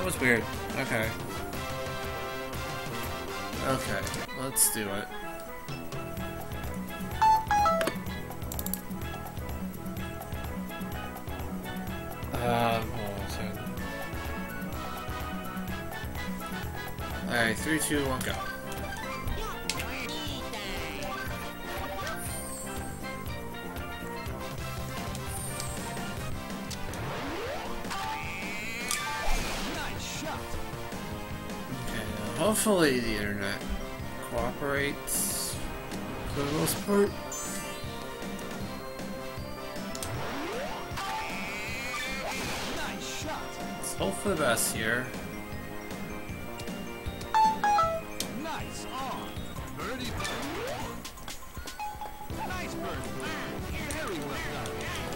was weird. Okay. Okay, let's do it. Hold on a second. Alright, 3, 2, 1, go. Hopefully the internet cooperates for the most part. Let's hope for the best here. Nice on. Birdie putt. Nice birdie. Very well done.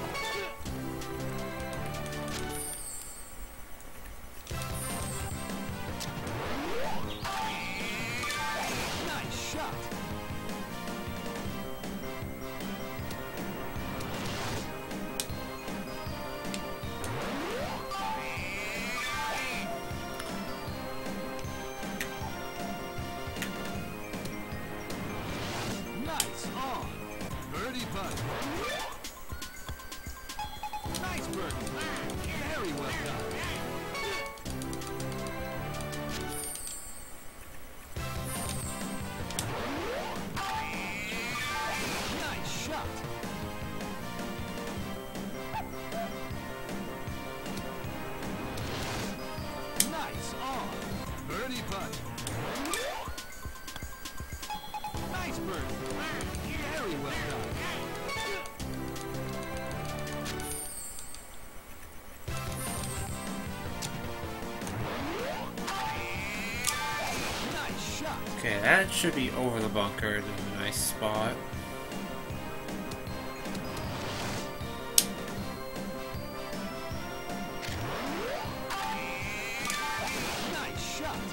Nice birdie. Very well done. Nice shot. Nice on. Birdie putt. Nice birdie. Very well done. Okay, that should be over the bunker in a nice spot. Nice shot.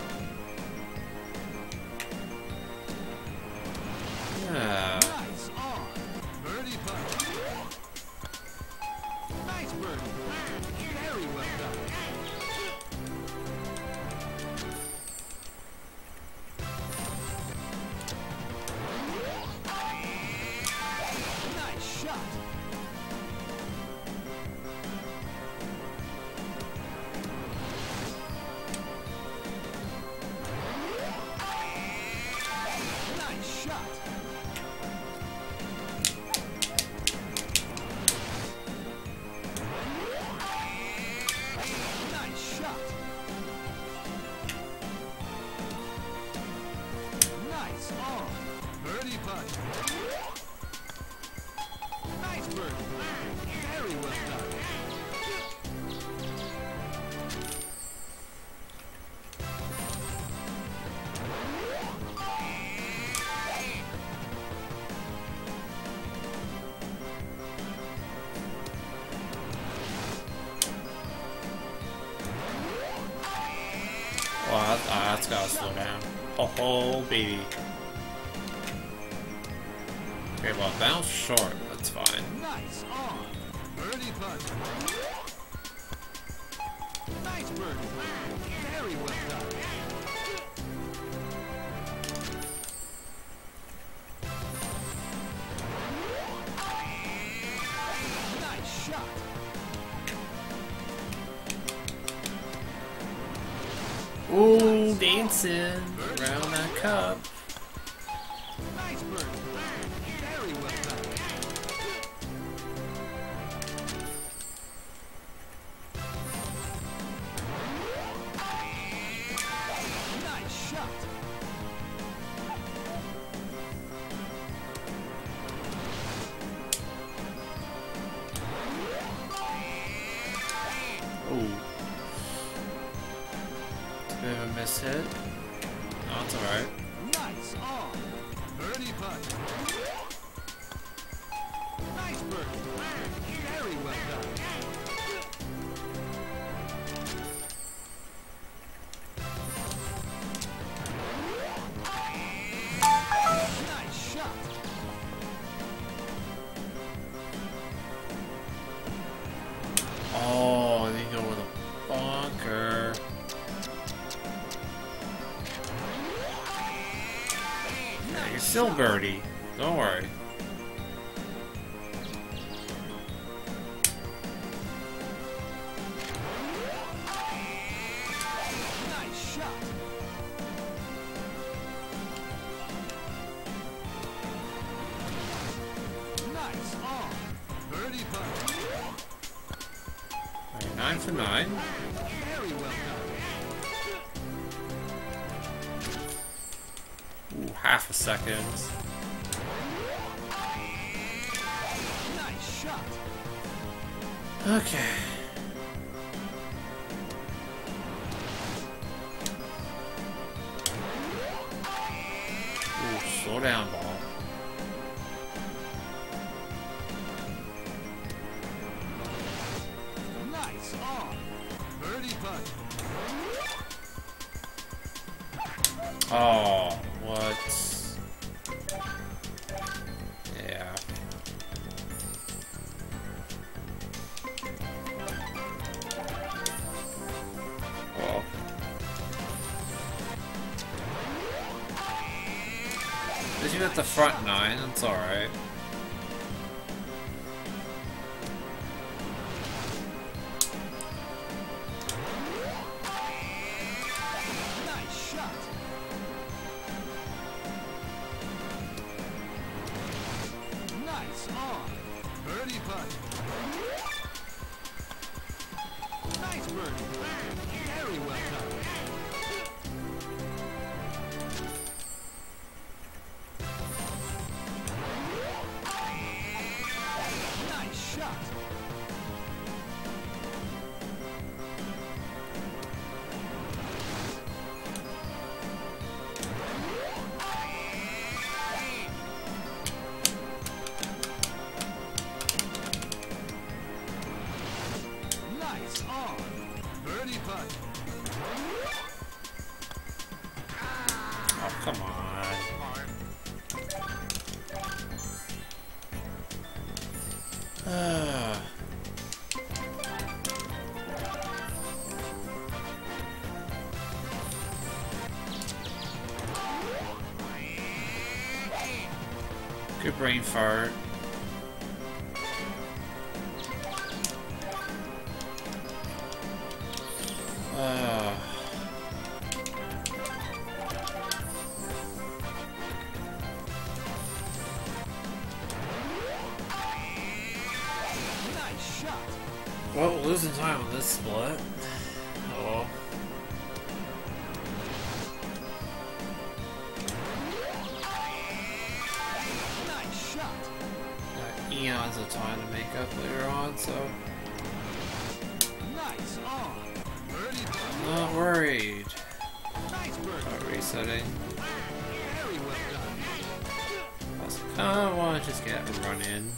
Yeah. Nice on. Birdie putt. Nice birdie. Very well done. Nice birdie. Very well done. Well, that's gotta slow down. Oh, baby. Okay, well, bounce short. That's fine. Nice on. Birdie putt. Nice birdie. Very well done. Nice shot. Ooh, dancing around that cup. Nice birdie. Very well done. Nice shot. Ooh. Bit of a miss hit. Oh, it's alright. Nice on. Birdie putt. Nice birdie. Very well done. Nice shot. Oh, they go with a bunker. Still birdie. Don't worry. Nice shot. Nice on. Birdie putt. Alright, 9 for 9. Very well done. Ooh, half a second. Nice shot. Okay. Ooh, slow down, ball. Nice on. Birdie putt. Oh, what? Yeah. Well. Did you hit the front 9? That's alright. Nice shot. Nice on. Birdie putt. Nice birdie. Very well done. Nice shot. Nice on. Birdie putt. Oh, come on. Good brain fart. Nice shot. Well, we're losing time on this split. Oh. Nice shot. Got eons of time to make up later on, so Nice on. Birdie putt. not worried Nice birdie. about resetting. Very well done. Plus, I kinda wanna just get a run in.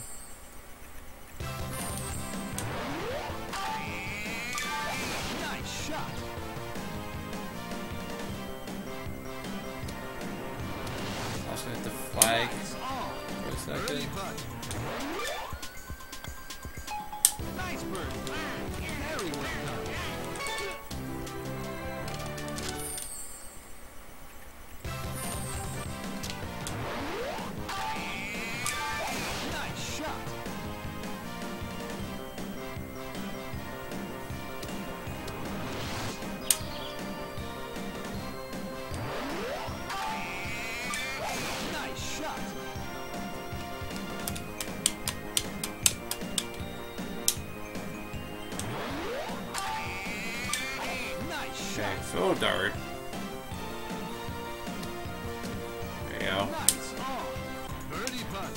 Nice shot. I was gonna hit the flag Nice on. for a Birdie second. putt. Nice birdie. Very well done. Nice shot. Nice shot. Nice Okay, shot. throw a dart. There you go. Nice on. Birdie putt.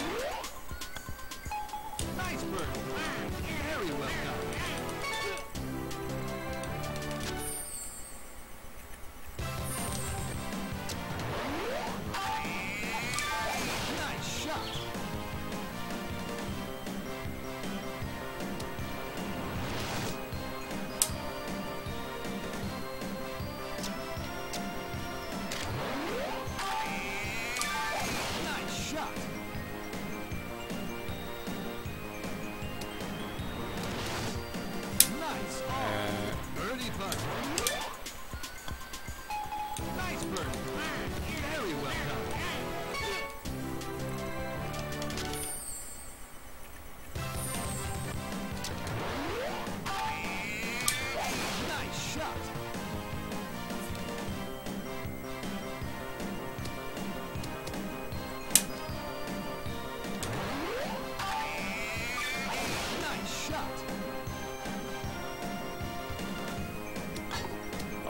Nice birdie. Very well done. Nice shot.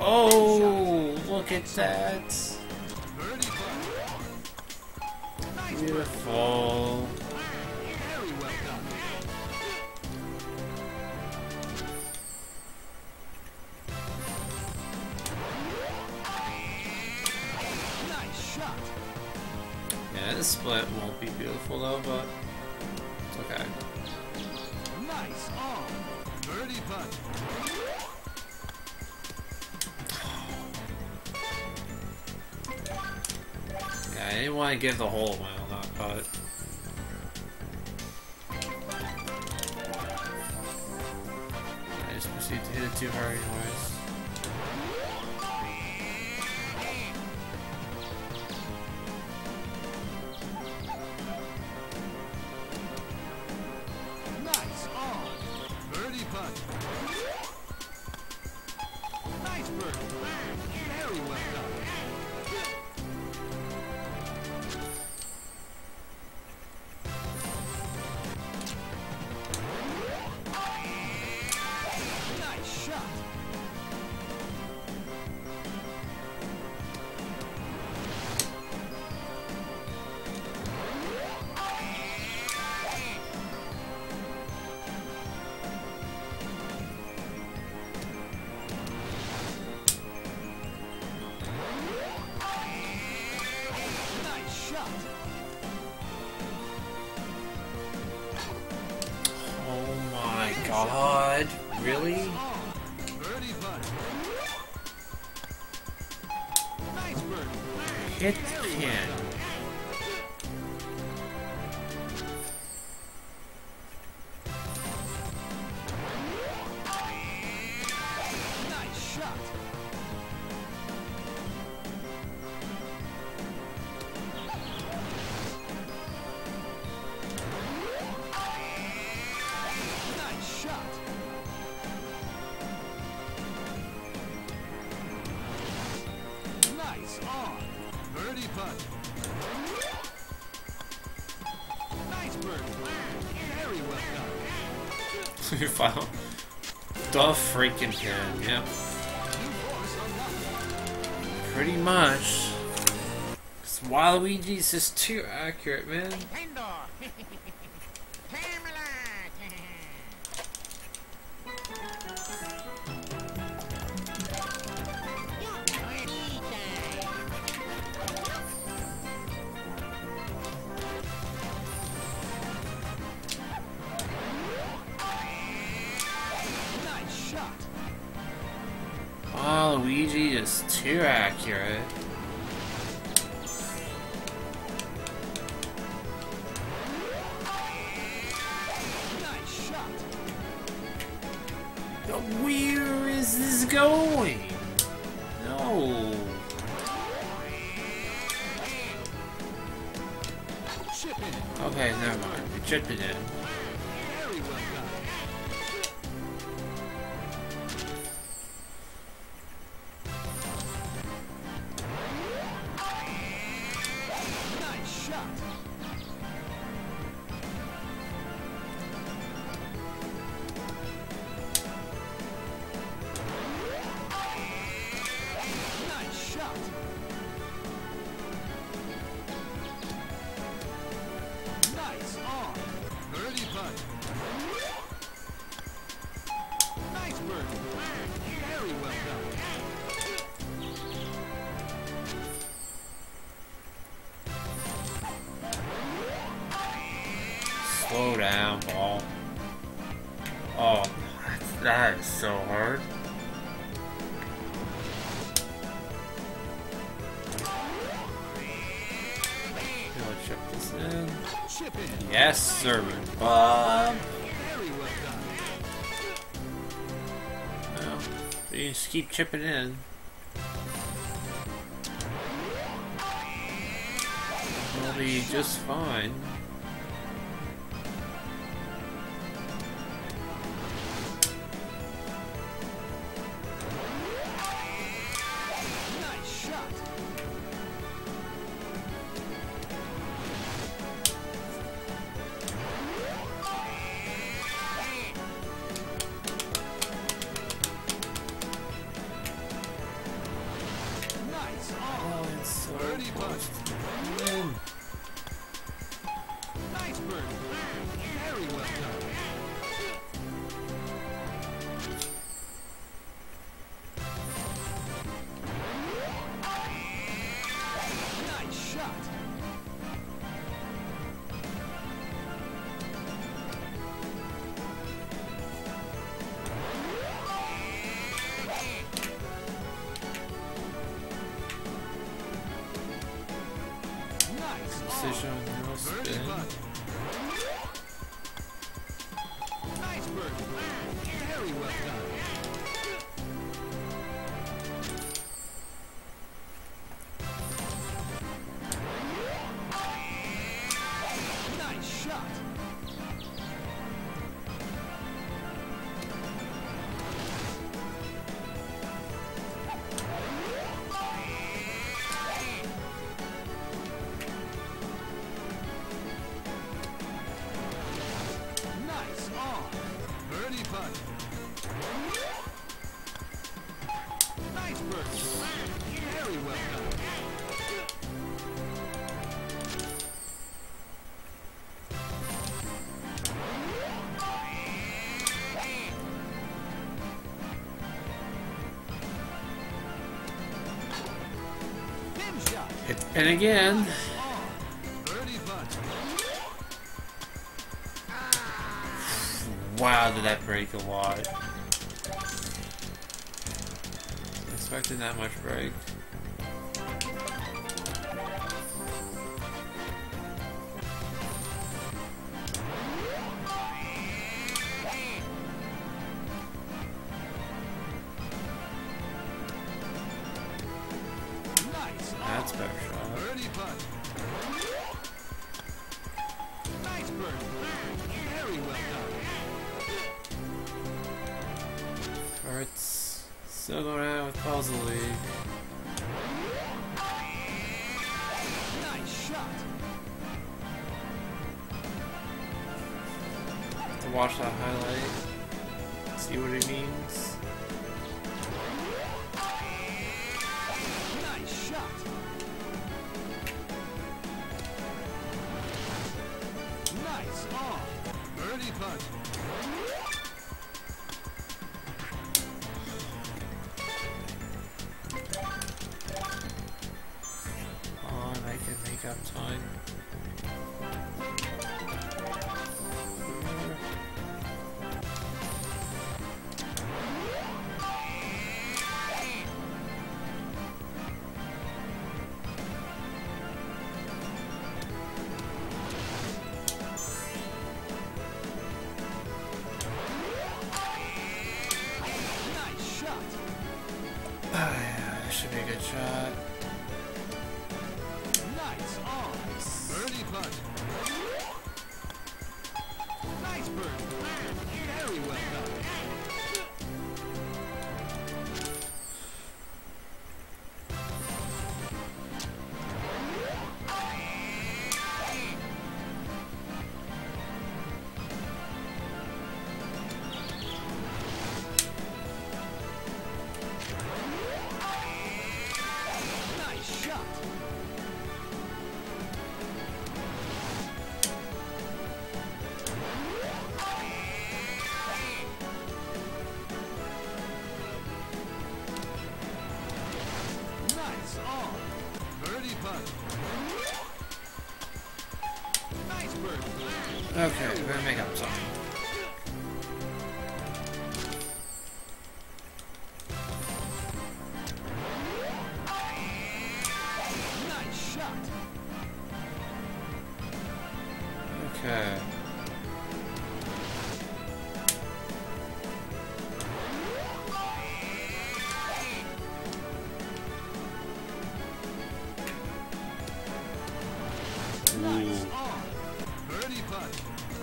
Oh, look at that. Birdie putt. Nice birdie. Beautiful. Very well done. Nice shot. Yeah, this split won't be beautiful though, but it's okay. Nice on. Birdie putt. Yeah, I didn't want to give the hole away on that putt. I just proceeded to hit it too hard anyways. Nice on. Birdie putt. Nice birdie. Very well done. Nice shot. Nice shot. Oh my god, really? On. Birdie putt. Nice birdie. Hit the pin. Nice shot. Nice shot. Nice on. Birdie putt. Nice birdie. Very well done. You found the freaking pin, yep. New course unlocked. Pretty much. 'Cause Waluigi's just too accurate, man. Nintendo. Camelot. Party time. Nice shot. Waluigi is too accurate. Nice shot. Where is this going? No. Chip in. Okay, never mind. We chipped it in. Very well done. Nice shot. Nice shot. Nice on. Birdie putt. Nice birdie. Very well done. Slow down, ball. Oh, that is so hard. I'll chip this in. Chip in. Yes, sir, Bob. Very well done. Well, you just keep chipping in. We'll be just fine. Nice shot. precision, no spin. Nice birdie. Very well done. Nice shot. Nice on. Birdie putt. Nice birdie. Very well done. Pin shot. Hit the pin again. On. Birdie putt. Wow, did that break a lot. Expecting that much break. Nice. That's a better shot. Birdie putt. Nice birdie. Very well done. Carts still going out with calls of the league. Nice shot. To watch that highlight, see what it means. Nice shot. Nice on. Birdie putt. On, I can make up time. Nice shot. That should be a good shot. Nice on. Birdie putt. Nice birdie. Very well done. Nice shot. Nice on. Birdie putt. Nice birdie. Okay, we're gonna make up time. Nice shot. Okay. Nice Ooh. on. Birdie putt.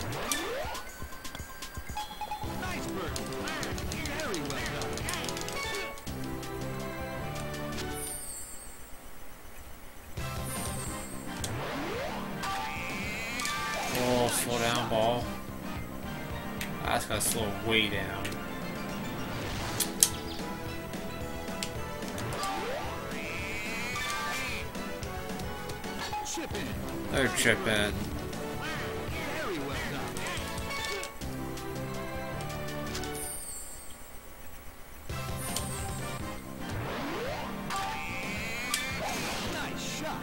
Nice birdie. Very well done. Oh, slow down, ball. That's gotta slow way down. Chip in. They're chipping. Very well done. Nice shot.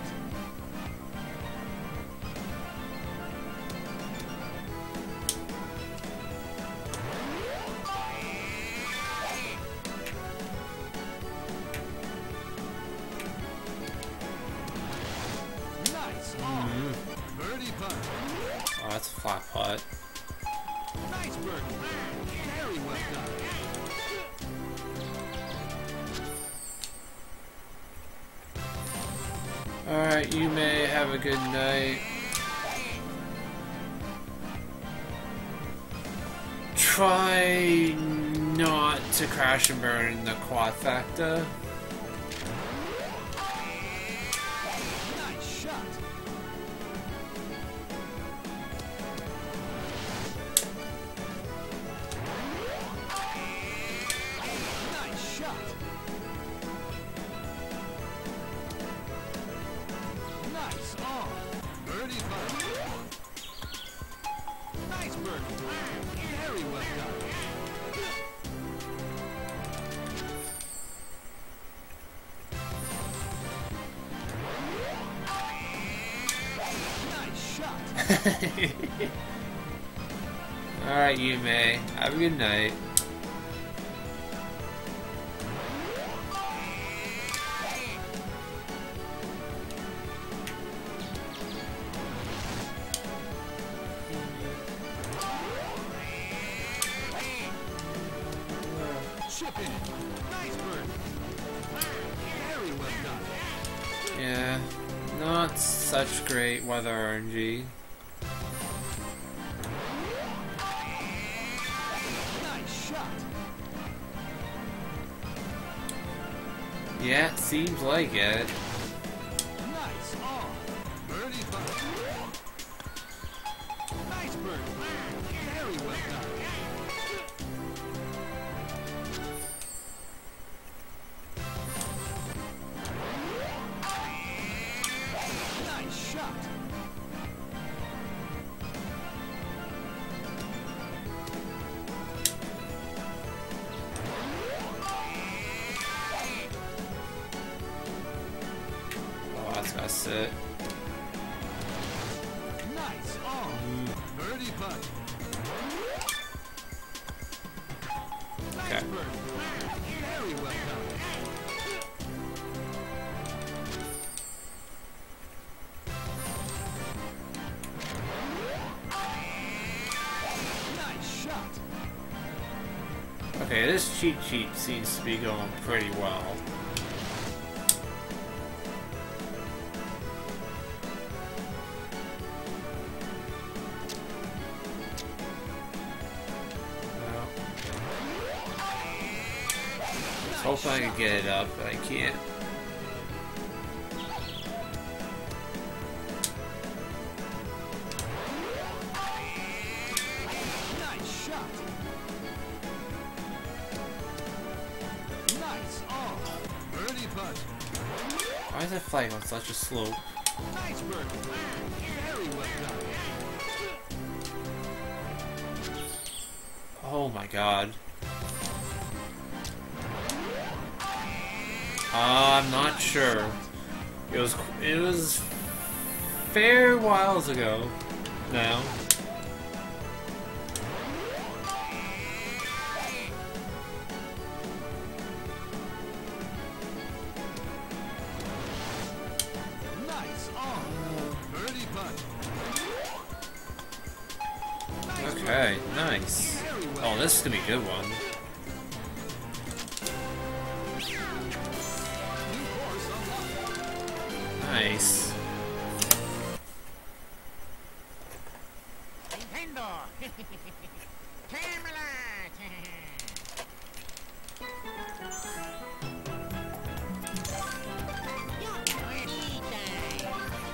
Nice on. that's a flat putt. Nice birdie. Very well done. Alright, you may have a good night. Try not to crash and burn in the quad factor. Nice shot. Nice shot. Nice on. Birdie putt. Nice birdie. Very well done. Nice shot. Alright, you may. Have a good night. Chip in. Nice birdie. Very well done. Yeah, not such great weather RNG. Nice shot. Yeah, seems like it. Nice on. Birdie putt. Nice birdie. Very well done. Nice shot. Oh, that's gotta sit. Nice on. Birdie putt. Nice Okay. birdie. Very well done. Nice shot. Okay, this cheat sheet seems to be going pretty well. Well, I was hoping I could get it up, but I can't. Nice shot. Nice on. Birdie putt. Why is that flag on such a slope? Nice birdie. Very well done. Oh my god. I'm not sure. It was fair whiles ago now. Nice on. Birdie putt. Nice Okay, nice. Very well. Oh, this is gonna be a good one. New course unlocked. Nice. Nintendo. Camelot. Birdie time.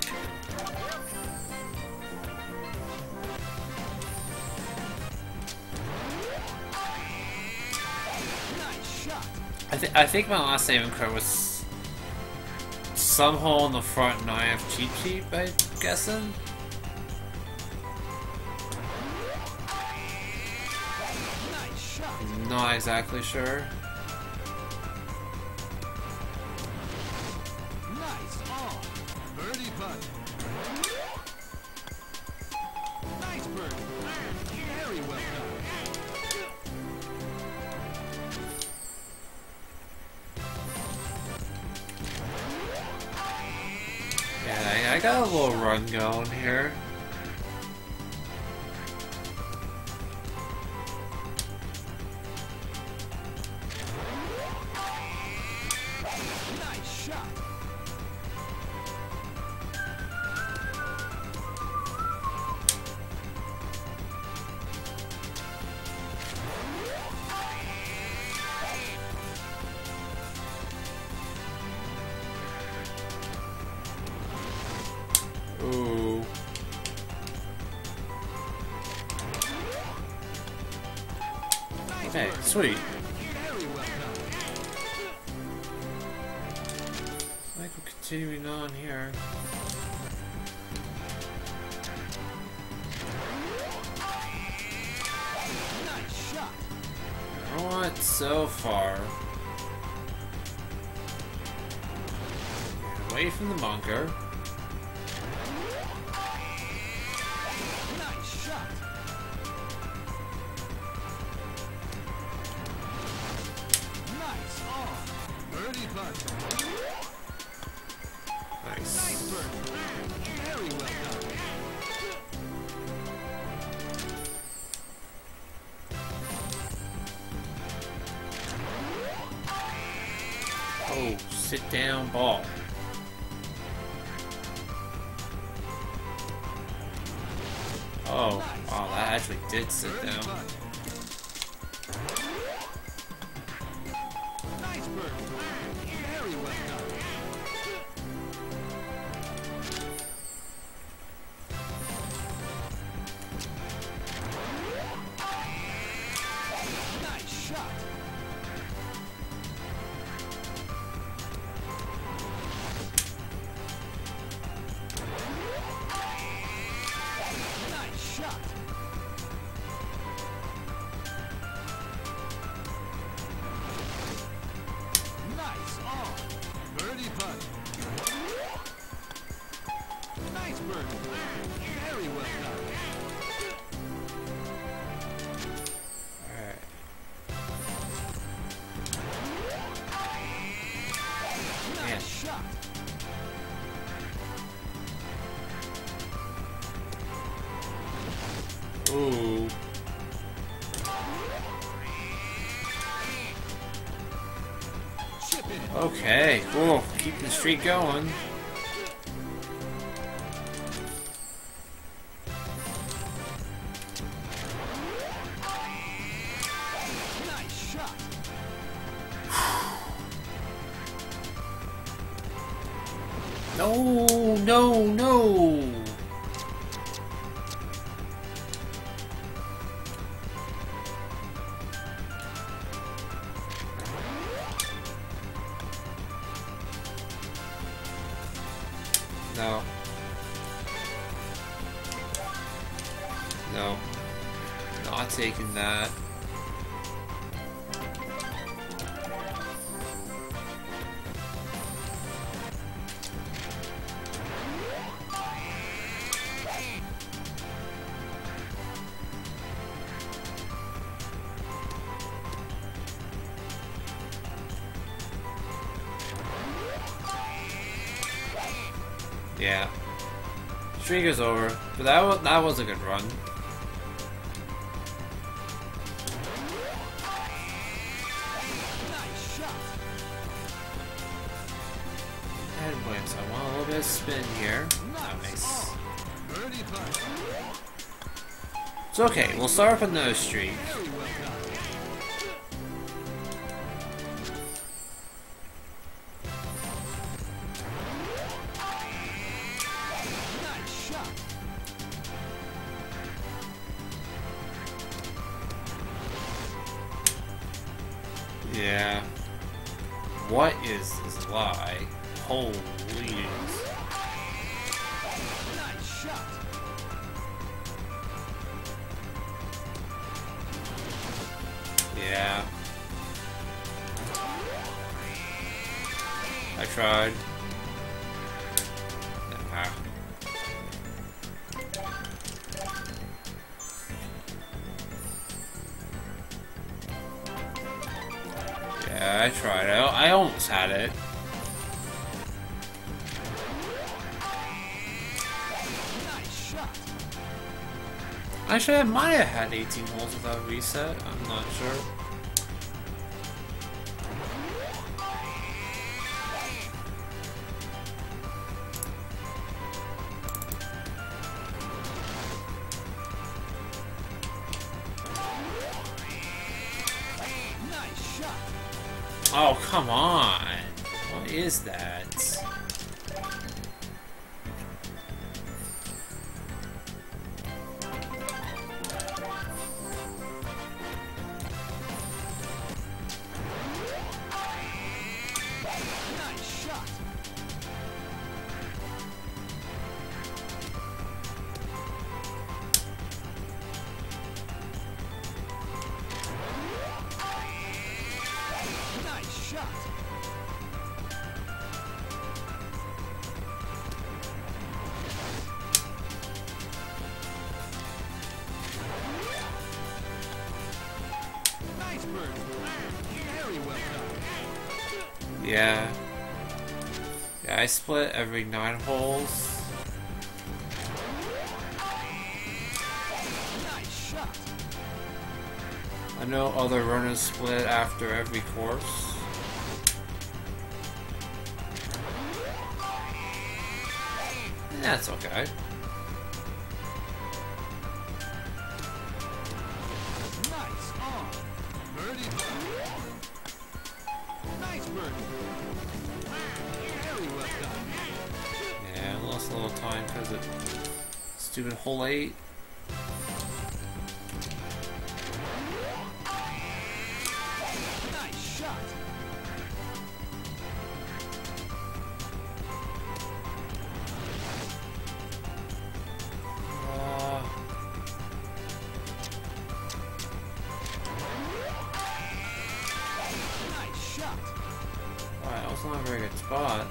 Nice shot. I think my last saving card was some hole in the front 9F cheat sheet, I'm guessing. Nice shot. Not exactly sure. Nice on. Birdie putt. Nice birdie. Very well done. Yeah, I got a little run going here. sweet. Very well done. Like we're continuing on here. Nice shot. Alright, so far. Away from the bunker. Nice shot. Nice on. Birdie putt. Nice. Nice birdie. Very well done. Oh, sit down ball. Oh, wow, that actually did sit Birdie down. putt. Nice birdie. Very well done. Nice shot. Nice shot. Nice on. Birdie putt. Nice birdie. Very well done. Alright. Man. Nice shot. Ooh. Chip in. Okay, cool. Keep the streak going. Nice shot. No, no, no. No. No. Not taking that. Yeah. Streak is over, but that was a good run. Nice shot. Headwinds. I want a little bit of spin here. Nice. on. Birdie putt. It's okay. We'll start with no streak. Very well done. Nice shot. Yeah. What is this lie? Holy. Nice shot. Yeah. I tried. Nah. Yeah, I tried. I almost had it. Nice shot. Actually, I might have had 18 holes without reset. I'm not sure. Nice shot. Oh, come on. What is that? shot. Nice bird. Very well done. Yeah. Yeah, I split every 9 holes. Nice shot. I know other runners split after every course. That's okay. Nice on. Birdie putt. Nice birdie. Very well done. Yeah, I lost a little time because of stupid hole 8. Nice shot. Nice shot. Alright, that was not a very good spot.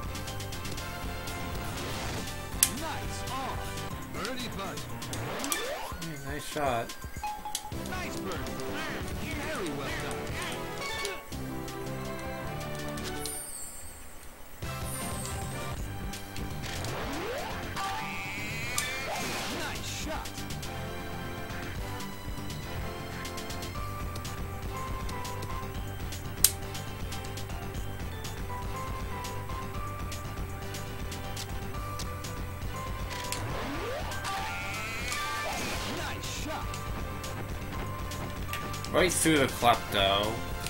Nice on. Birdie putt. Yeah, nice shot. Nice birdie. Very well done. Nice shot. Nice shot. Right through the klepto.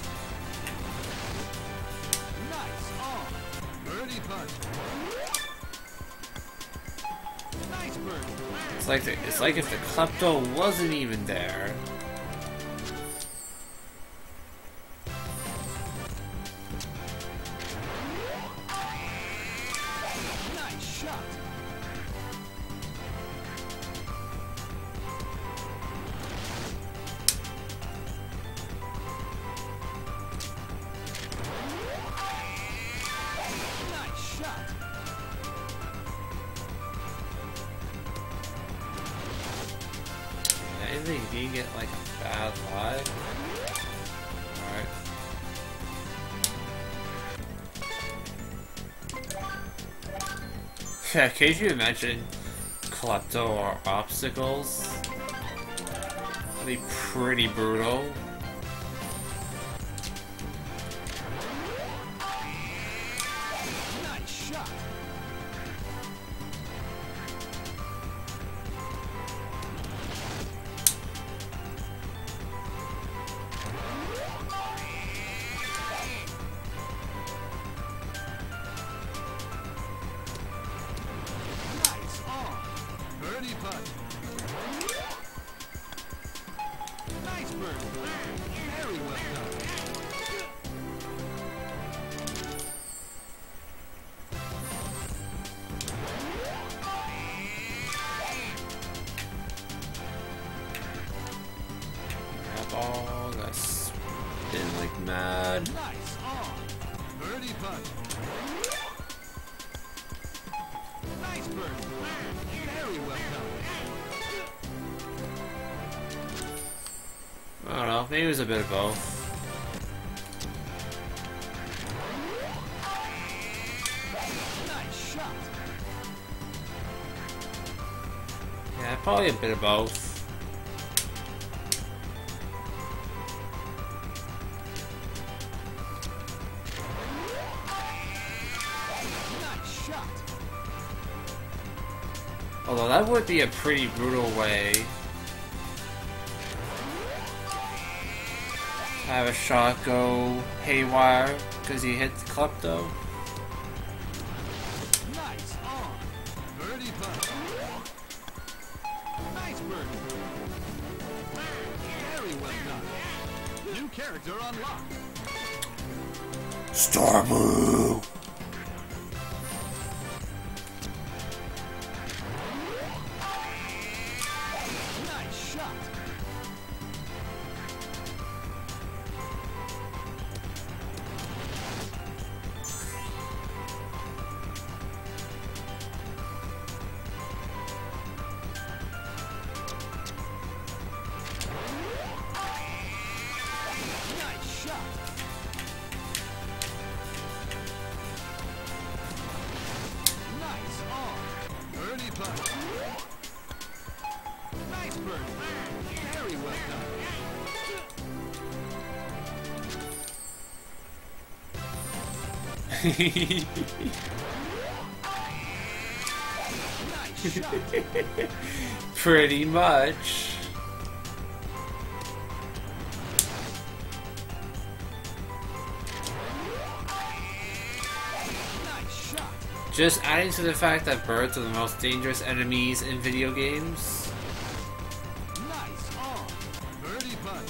Nice on. Birdie putt. Nice birdie. It's like if the klepto wasn't even there. Nice shot. Nice shot. I think he did get like a bad lie. Alright. Yeah, can you imagine klepto or obstacles? That'd be pretty brutal. Nice shot. Nice on. Birdie putt. Nice birdie. Very well done. That ball got spin like mad. Nice on. Birdie putt. Nice birdie. Very well done. I don't know, maybe it was a bit of both. Nice shot. Yeah, probably a bit of both. Nice shot. Although that would be a pretty brutal way to have a shot go haywire because he hit the klepto. Nice on. Birdie putt. Nice birdie. Very well done. New character unlocked. Star move! Nice shot. Nice shot. Pretty much. Nice shot. Just adding to the fact that birds are the most dangerous enemies in video games. Nice on. Birdie putt.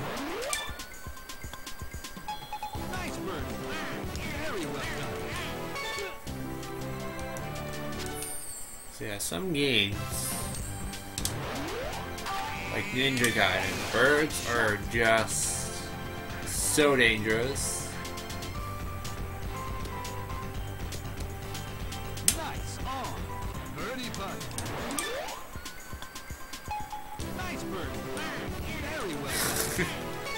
Nice birdie. Very well done. So yeah, some games, like Ninja Gaiden, birds are just so dangerous. Nice on. Birdie putt. Nice birdie. Very well done.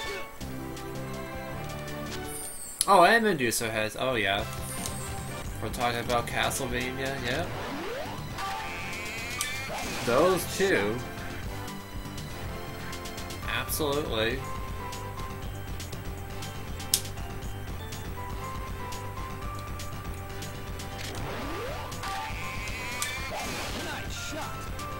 Oh, and Medusa heads. Oh yeah, we're talking about Castlevania. Yeah, those two. Absolutely. Nice shot.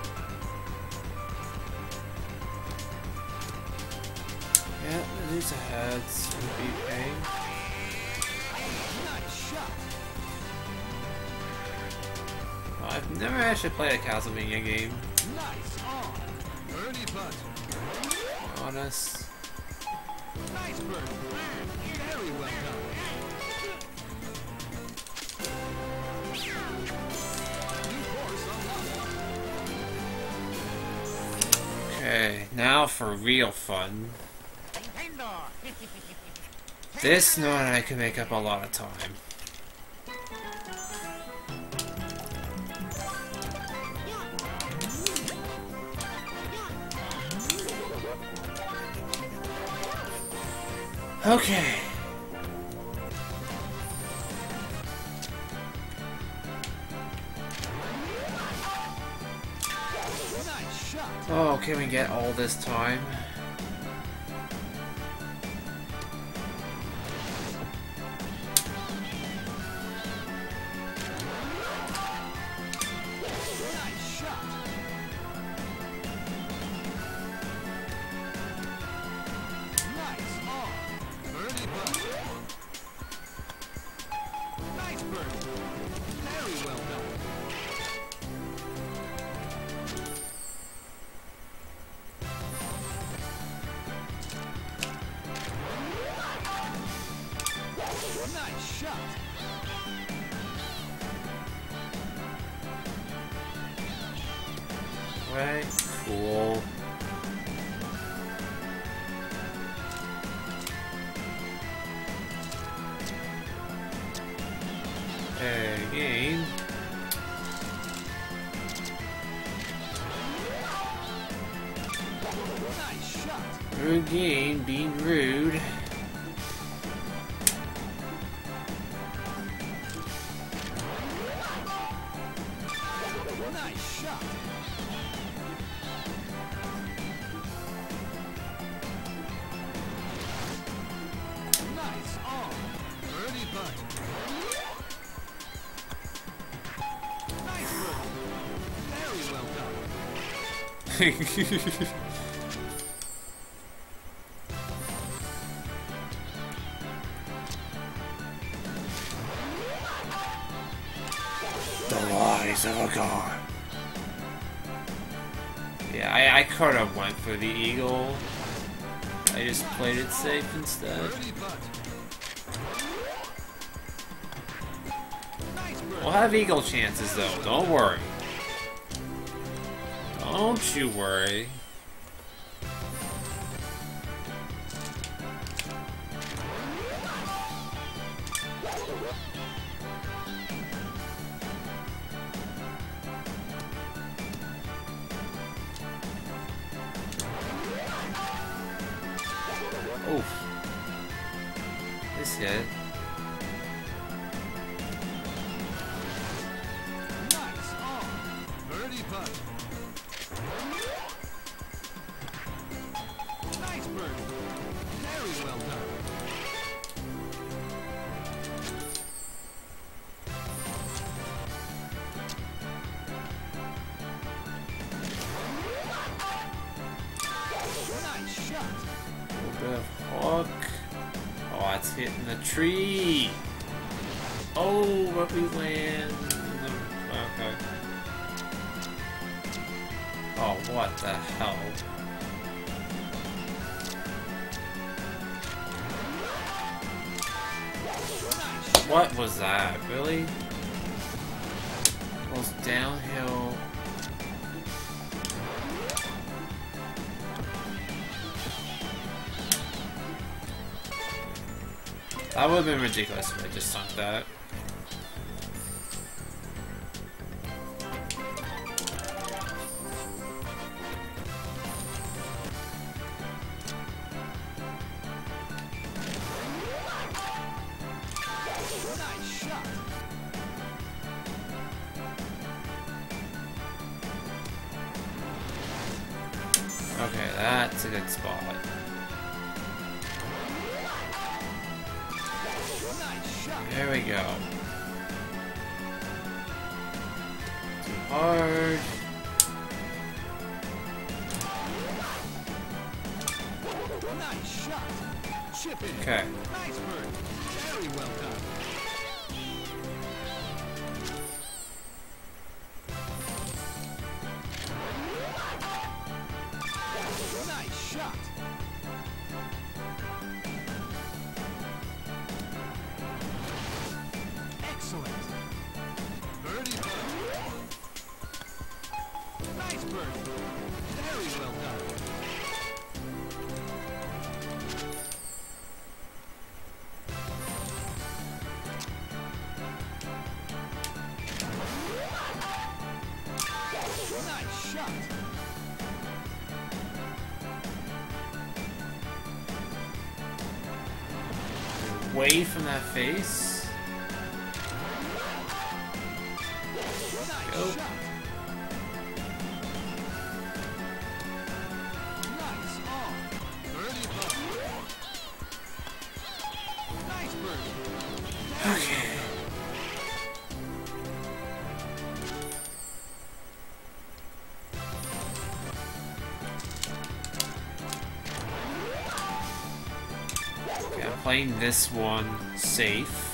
Yeah, Medusa heads would be pain. Nice shot. Well, I've never actually played a Castlevania game. Nice on. Birdie putt. Honest. Nice birdie. Very well done. New course unlocked. Okay, now for real fun. Nintendo. This one I can make up a lot of time. Okay. Nice shot. Oh, can we get all this time? Nice shot. Nice on. Birdie putt. Nice birdie. Very well done. Nice shot. Right, cool. Again. Nice shot. Rude game, being rude. Nice shot. Nice on. Birdie putt. Nice birdie. Very well done. The lies of a god. Yeah, I could have went for the eagle. I just played it safe instead. Birdie putt. Nice birdie. We'll have eagle chances though, don't worry. Don't you worry. Oof. This hit. Nice on. Birdie putt. Nice birdie. Very well done. tree! Oh, but we land. Okay. Oh, what the hell? What was that? Really? Goes downhill. That would have been ridiculous if I just sunk that. Okay, that's a good spot. There we go. Too hard. Nice shot. Chip in. Okay. Nice bird. Very well done. Nice shot. Excellent. Birdie putt. Nice bird. Very well done. Nice shot. Away from that face. Nice Go. shot. Nice on. Birdie putt. Nice bird. Okay. Okay, I'm playing this one safe.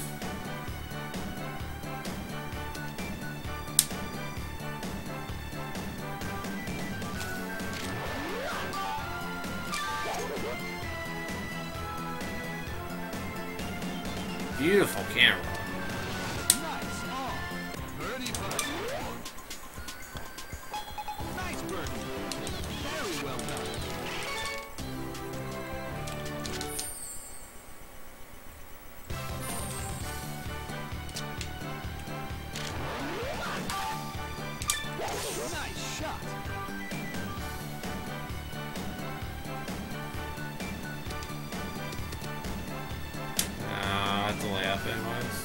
Beautiful camera. Nice on. Birdie putt. Nice birdie. Very well done. Nice shot. That's a layup anyways.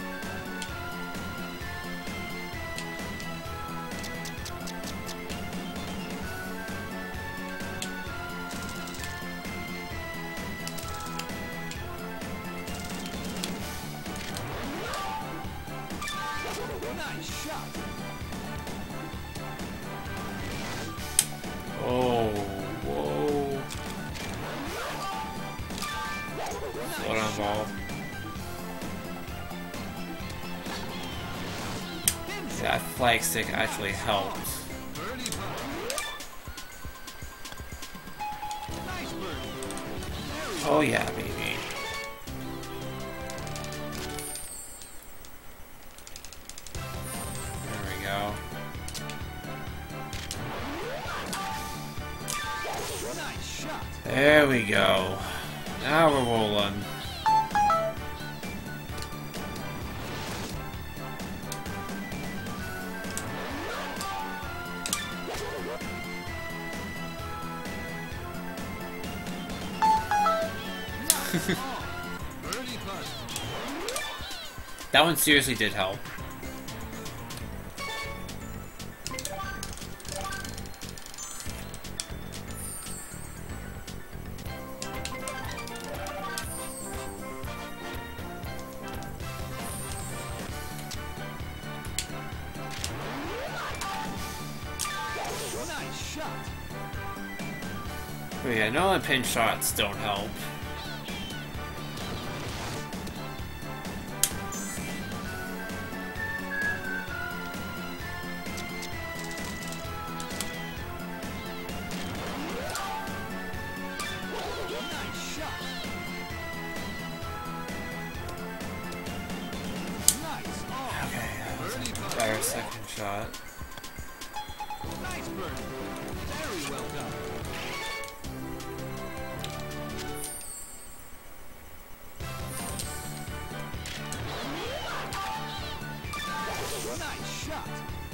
Nice shot. Oh, whoa. Slow down ball. That flag stick actually helped. Birdie putt. Nice birdie. Very Oh yeah, baby. There we go. nice shot. There we go. Now we're rolling. Birdie putt. That one seriously did help. Nice shot. But yeah, no pin shots don't help. a second shot. Nice birdie. Very well done. Nice shot.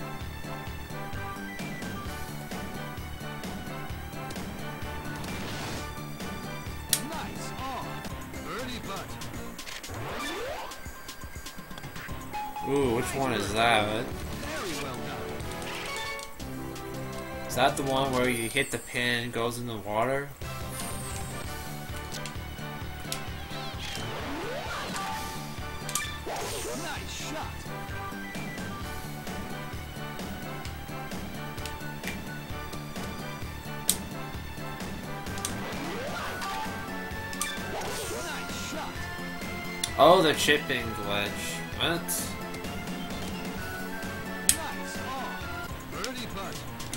Nice on. Birdie putt. Ooh, which one is that? Very well done. Is that the one where you hit the pin and it goes in the water? Nice shot. Nice shot. Oh, the chipping glitch. What? Nice on. Birdie putt.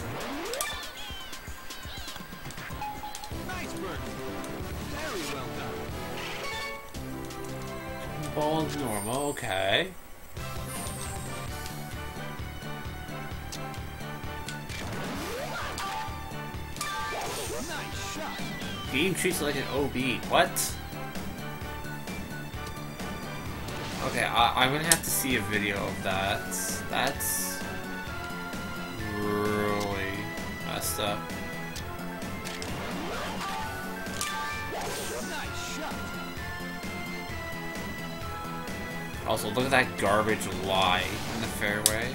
Nice birdie. Very well done. Ball's normal, okay. Nice shot. Game treats it like an OB. What? Okay, I'm gonna have to see a video of that. That's really messed up. Nice shot. Also, look at that garbage lie in the fairway.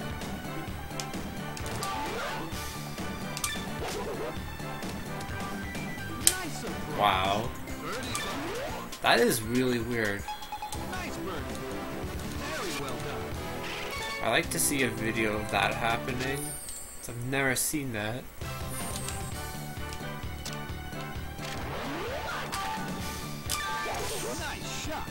Nice approach. Wow. Birdie putt. That is really weird. Nice birdie. Very well done. I like to see a video of that happening. 'Cause I've never seen that. Nice shot.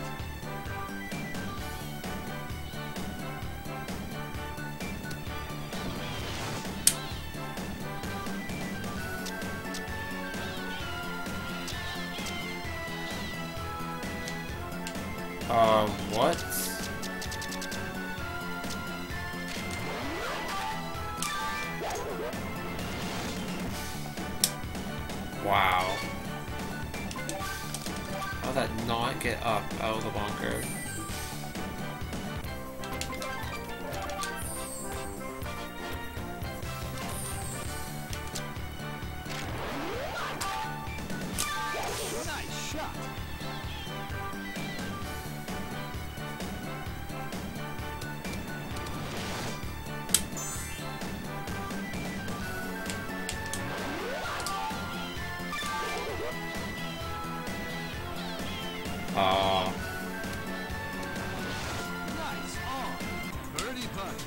What? Wow. How'd that not get up out of the bunker? Nice shot. Nice on. Birdie putt.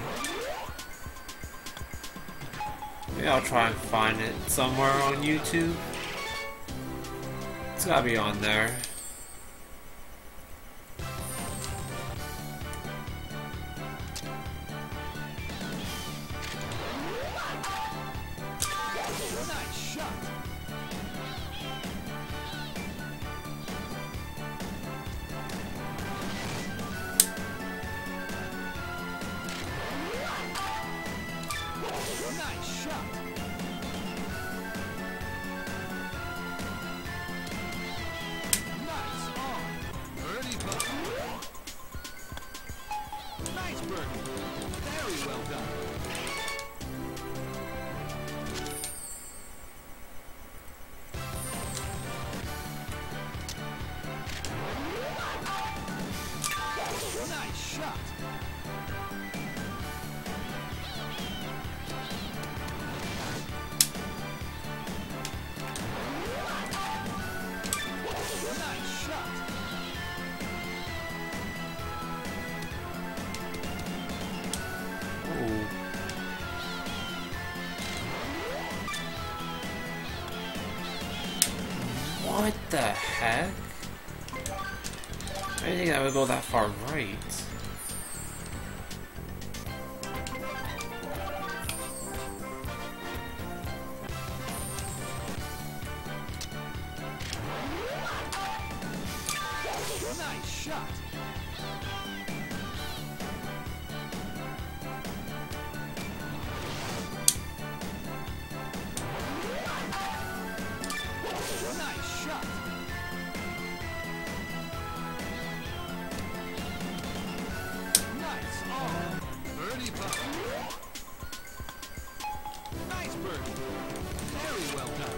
Maybe I'll try and find it somewhere on YouTube. It's gotta be on there. Nice shot. Nice shot. Nice on. Birdie putt. Nice birdie. Very well done. Nice shot. Nice shot. Ooh. What the heck? I didn't think that would go that far right. Nice shot. Birdie putt. Nice birdie. Very well done.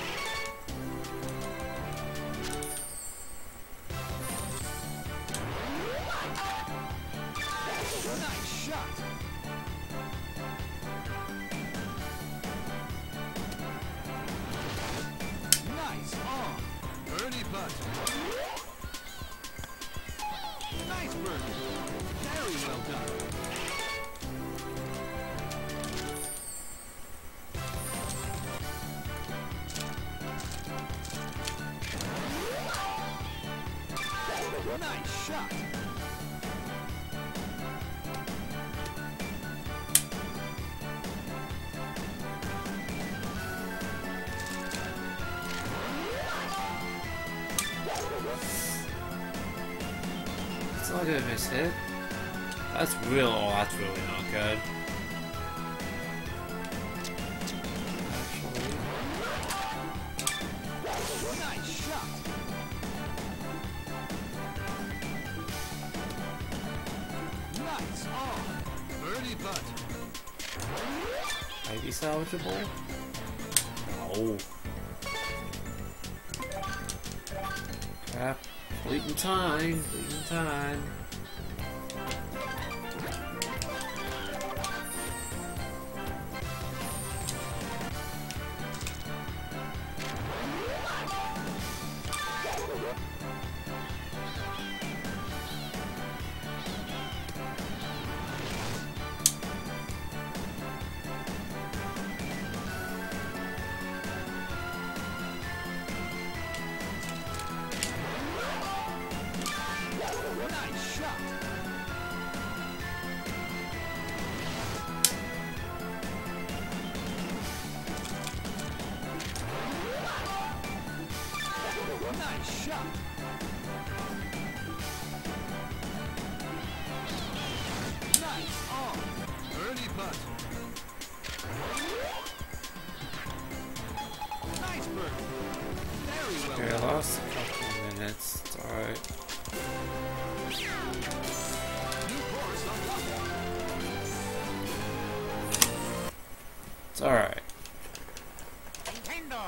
Nice shot. Nice on. Birdie putt. Nice birdie. Very well done. Nice shot. It's not gonna miss hit. That's real. Oh, that's really not good. Actually. Nice shot. Nice on. Birdie putt. Might be salvageable. No. Crap. Fleeting time. Fleeting time. Nice shot. Nice shot. Nice on. Birdie putt. Nice birdie. Very well Okay, I done. lost a couple minutes. It's alright. New course unlocked. It's alright. Nintendo.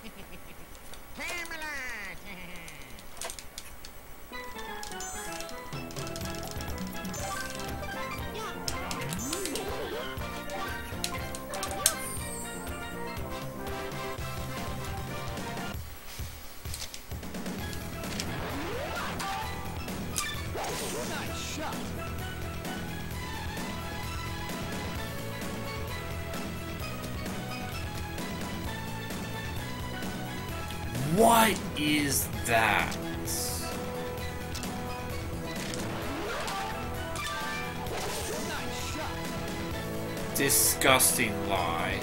Camelot. Nice shot. What is that? Nice shot. Disgusting lie.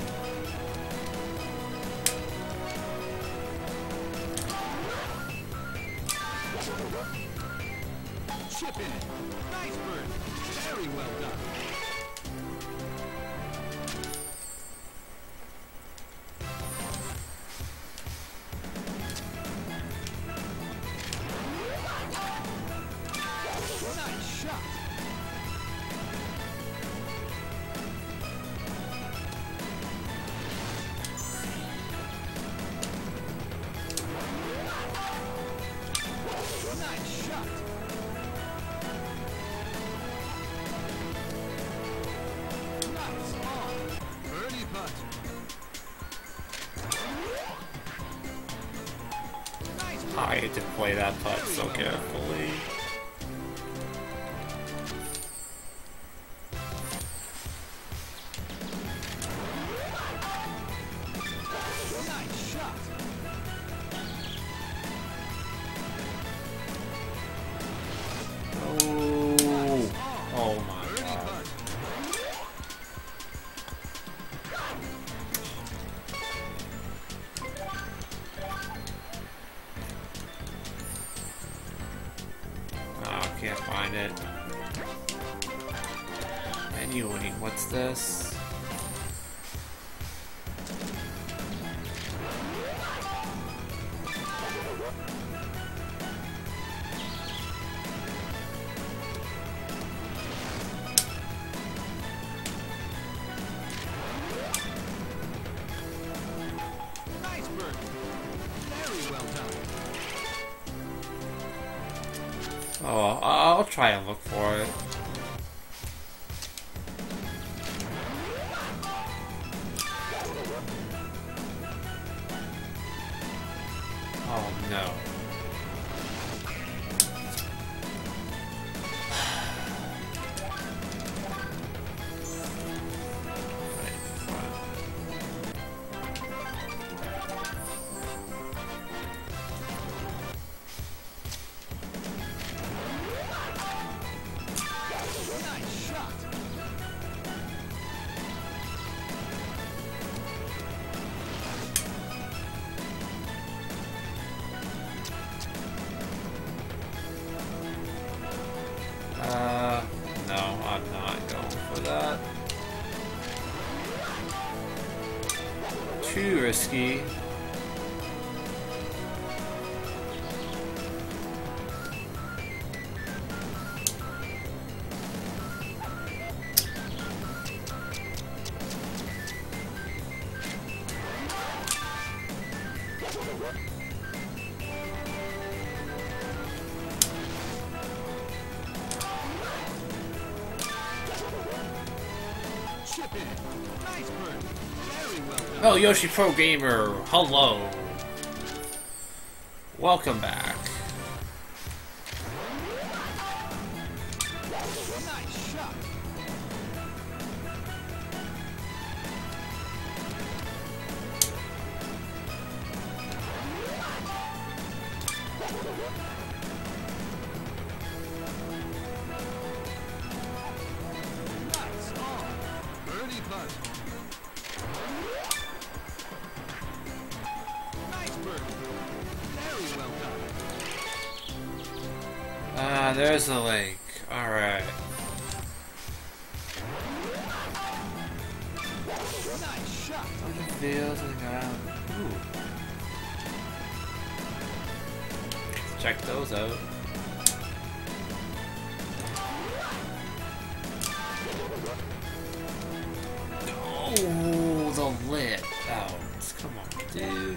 Chip in it. Nice bird. Very well done. Nice shot. Nice shot. Nice on. Birdie putt. Nice putt. I had to play that putt so carefully. Nice shot. Oh, oh my Birdie god. putt. Oh, can't find it. Anyway, what's this? try and look for it. Oh no. No, I'm not going for that. Too risky. Nice bird. Very well done. Oh, Yoshi Pro Gamer, hello. Welcome back. Nice shot. Nice on. Birdie putt. Nice bird. Very well done. Ah, there's the lake. Alright. Nice shot. Something feels on the ground. Ooh. Check those out. Oh, the lid. Oh, come on, dude.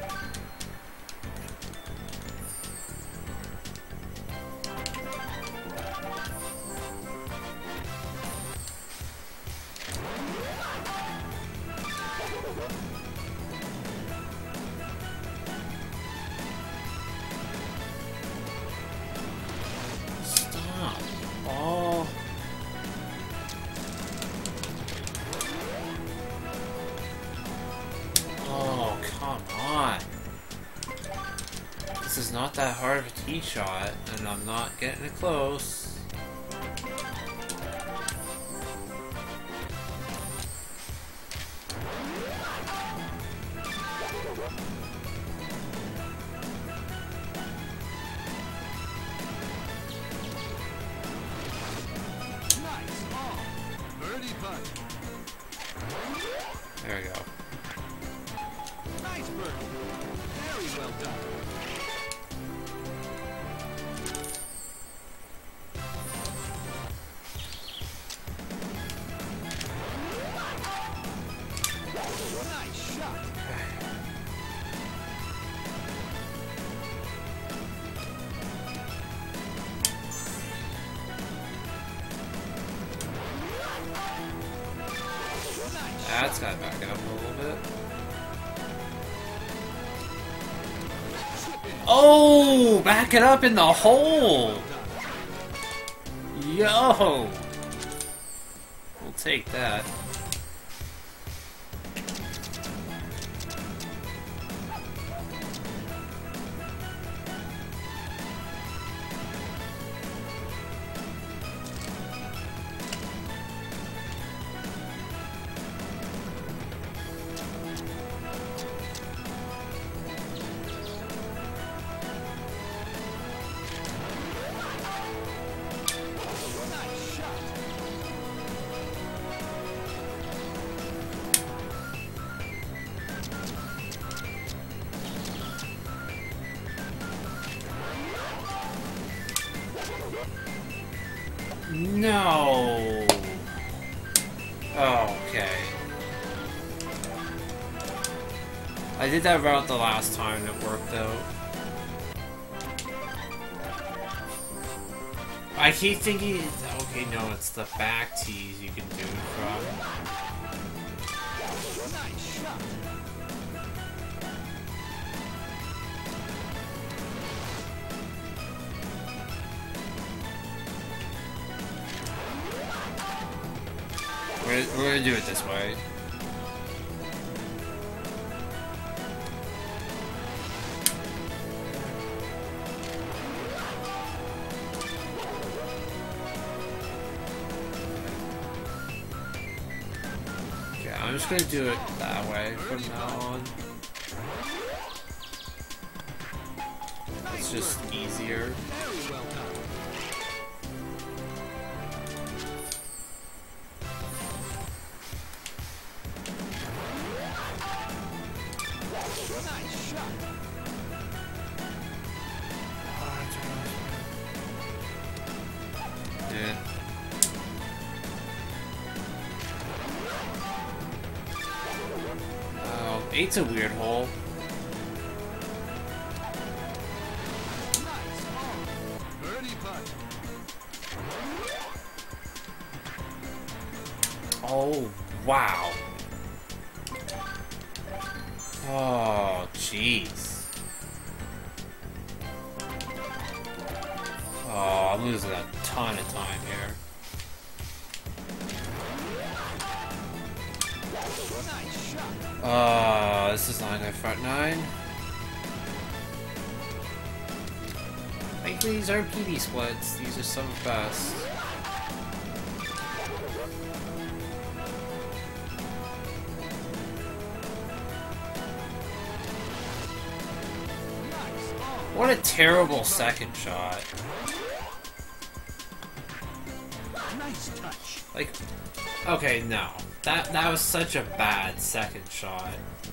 Stop. Oh. Oh, come on. This is not that hard of a tee shot, and I'm not getting it close. Nice on. Birdie putt. There we go. Nice bird. Very well done. Nice shot. That's gotta back it up a little bit. Oh, back it up in the hole. Yo, we'll take that. Nice shot. No. Oh, okay. I did that route the last time and it worked out. I keep thinking, okay, no, it's the back tees you can do it from. Nice shot. We're gonna do it this way. Okay, I'm just gonna do it that way from now on. It's just easier. Very well done. Nice shot. Yeah. Oh, 8's a weird hole. Nice ball. Birdie putt. Oh, wow. Oh, jeez. Oh, I'm losing a ton of time here. Nice shot. This is not a front nine. Like, these are PB splits. These are some of the best. Nice ball. What a terrible second shot. Nice touch. Like, okay, no. That was such a bad second shot.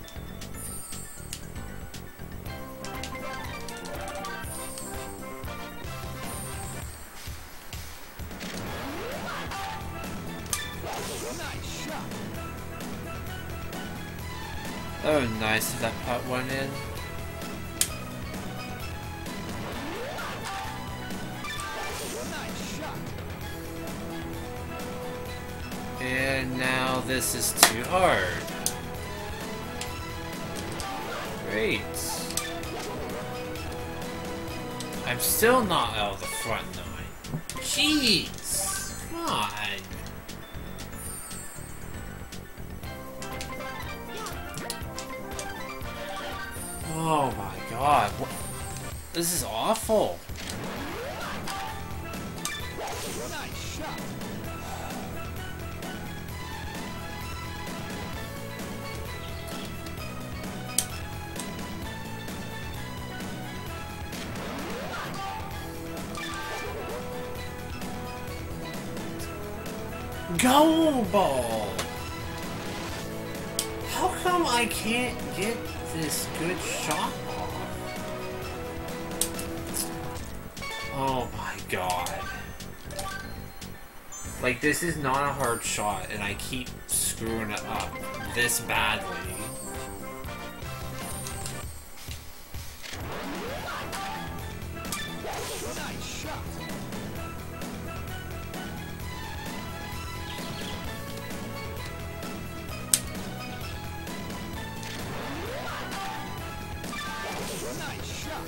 Nice shot. Oh, nice if that putt went in. Nice shot. And now this is too hard. Great. I'm still not out of the front nine. Jeez! Come on! Oh my god. This is awful. Nice shot. Go ball! How come I can't get this good shot off? Oh my god. Like, this is not a hard shot, and I keep screwing it up this badly. Nice shot. Nice shot.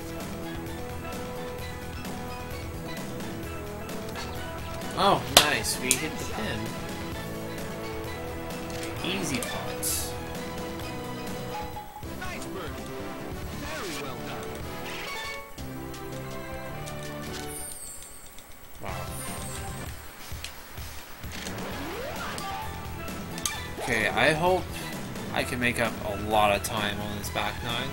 Oh, nice. We hit the pin. Easy putts. Nice birdie. Very well done. Wow. Okay, I hope I can make up a lot of time on this back nine.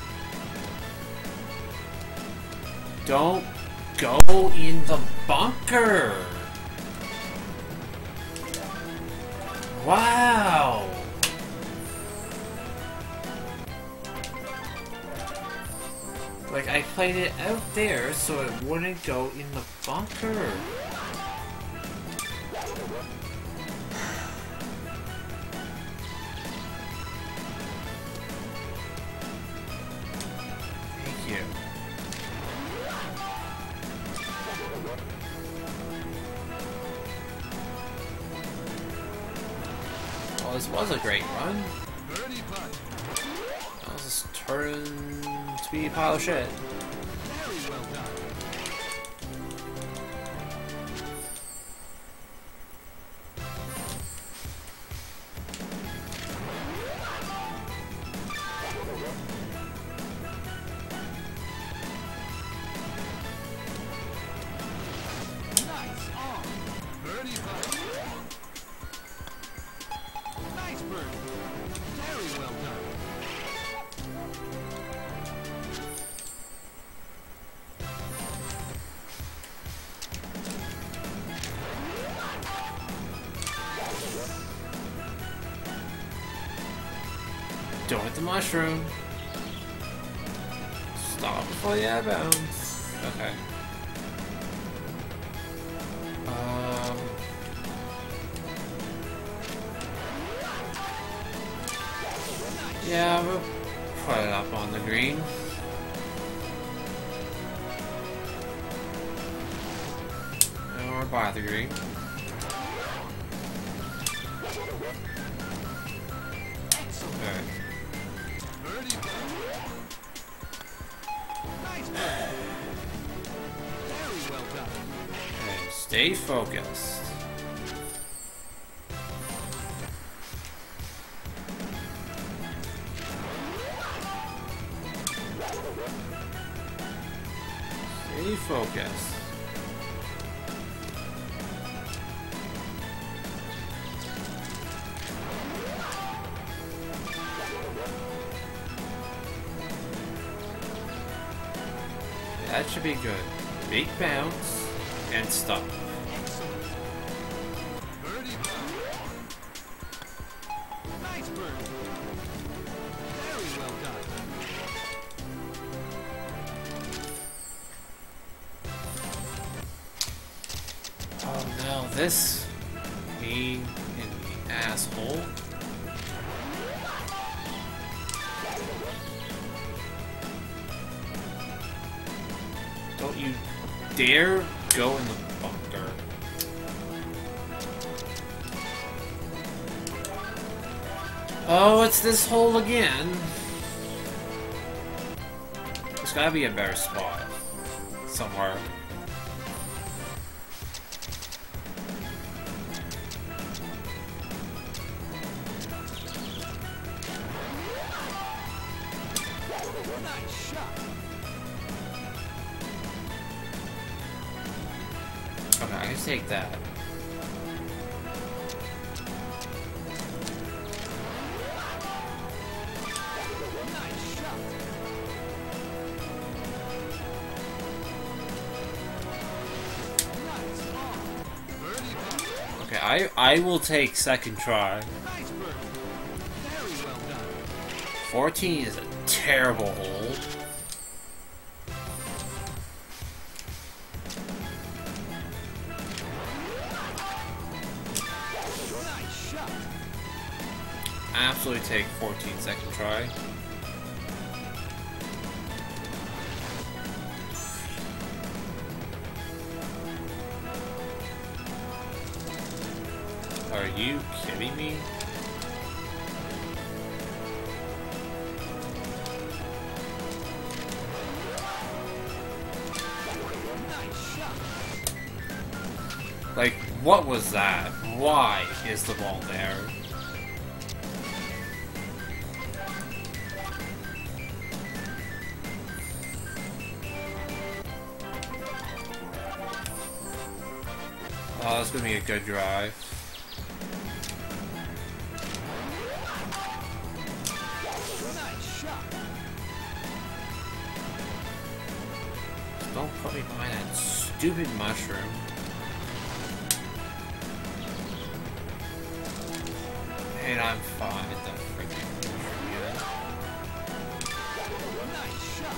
Don't go in the bunker! Wow! Like, I played it out there so it wouldn't go in the bunker. Thank you. Well, this was a great run. Birdie putt. That was just turn to be a pile of shit. Very well done. Nice on. Birdie putt. Nice birdie. Very well done. Don't hit the mushroom. Stop before you out of bounds. Okay. Yeah, we'll put it up on the green. And we're by the green. Alright. Birdie putt. Nice birdie. Very well done. Okay, stay focused. Stay focused. That should be good. Big bounce and stop. Excellent. Birdie putt. Nice birdie. Very well done. Oh no, this pain in the asshole. Don't you dare go in the bunker. Oh, it's this hole again. There's gotta be a better spot somewhere. Nice shot. Okay, I can take that. Nice shot. Nice on. Birdie putt. Okay, I will take second try. Nice birdie. Very well done. 14 is a terrible hole. Nice shot. Absolutely take 14 second try. Are you kidding me? Nice shot. Like, what was that? Why is the ball there? Oh, that's gonna be a good drive. Nice shot. Don't put me behind that stupid mushroom. And I'm fine at the freaking mushroom. Nice shot.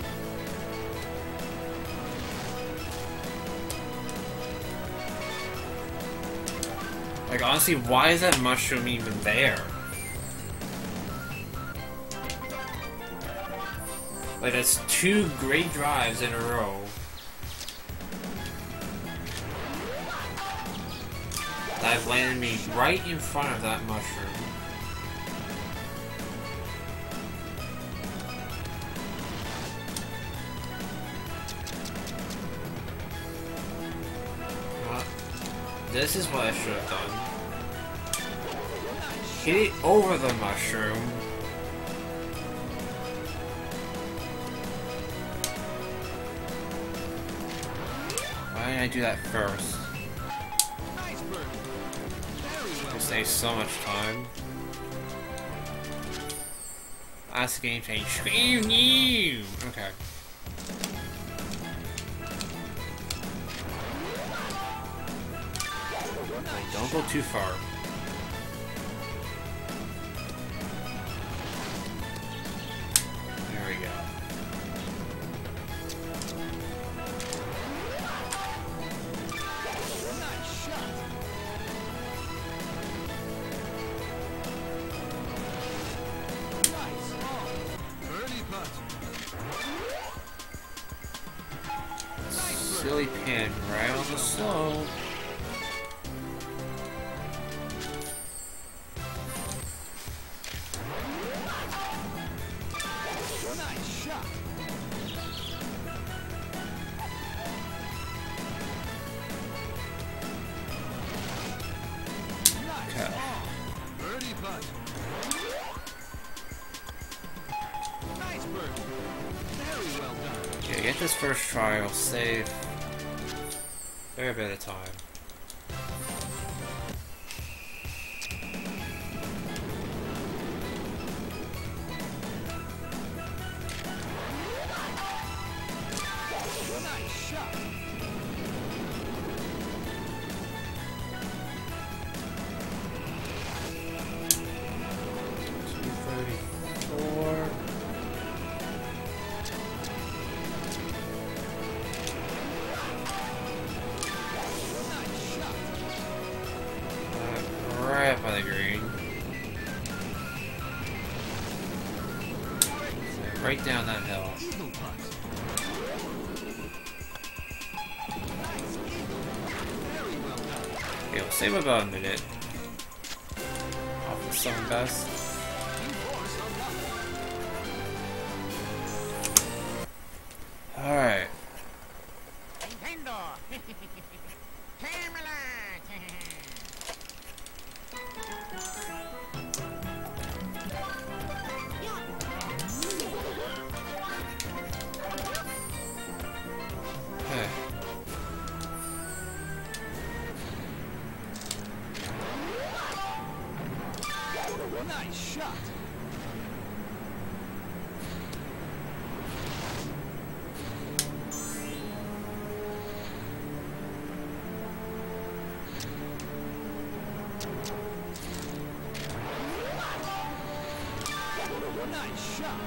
Like, honestly, why is that mushroom even there? Like, that's 2 great drives in a row. That landed me right in front of that mushroom. This is what I should have done. Hit it over the mushroom. Why didn't I do that first? It saves so much time. That's a game change. Screw you! Okay. Don't go too far. There we go. Nice shot. Nice ball. Birdie putt. Silly pin right on the slope. Nice shot. Nice Okay. ball. Birdie putt. Nice birdie. Very well done. Okay, get this first try, I'll save a fair bit of time. Nice shot. $234. Nice shot. Right up by the green. So right down that hill. Eagle putt. Nice eagle. Very well done. Okay, we'll save about a minute. Off the sun best. You forced a lot. Alright. Nintendo. Camelot. Okay. Nice shot. Nice shot.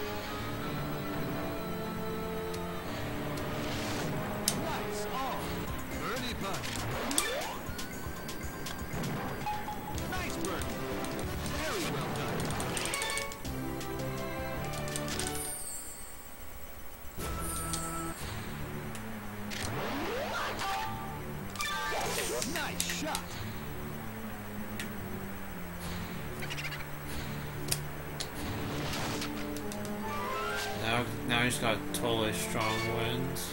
Nice all. Birdie putt. Nice birdie. Very well done. Nice shot. Now he's got totally strong winds.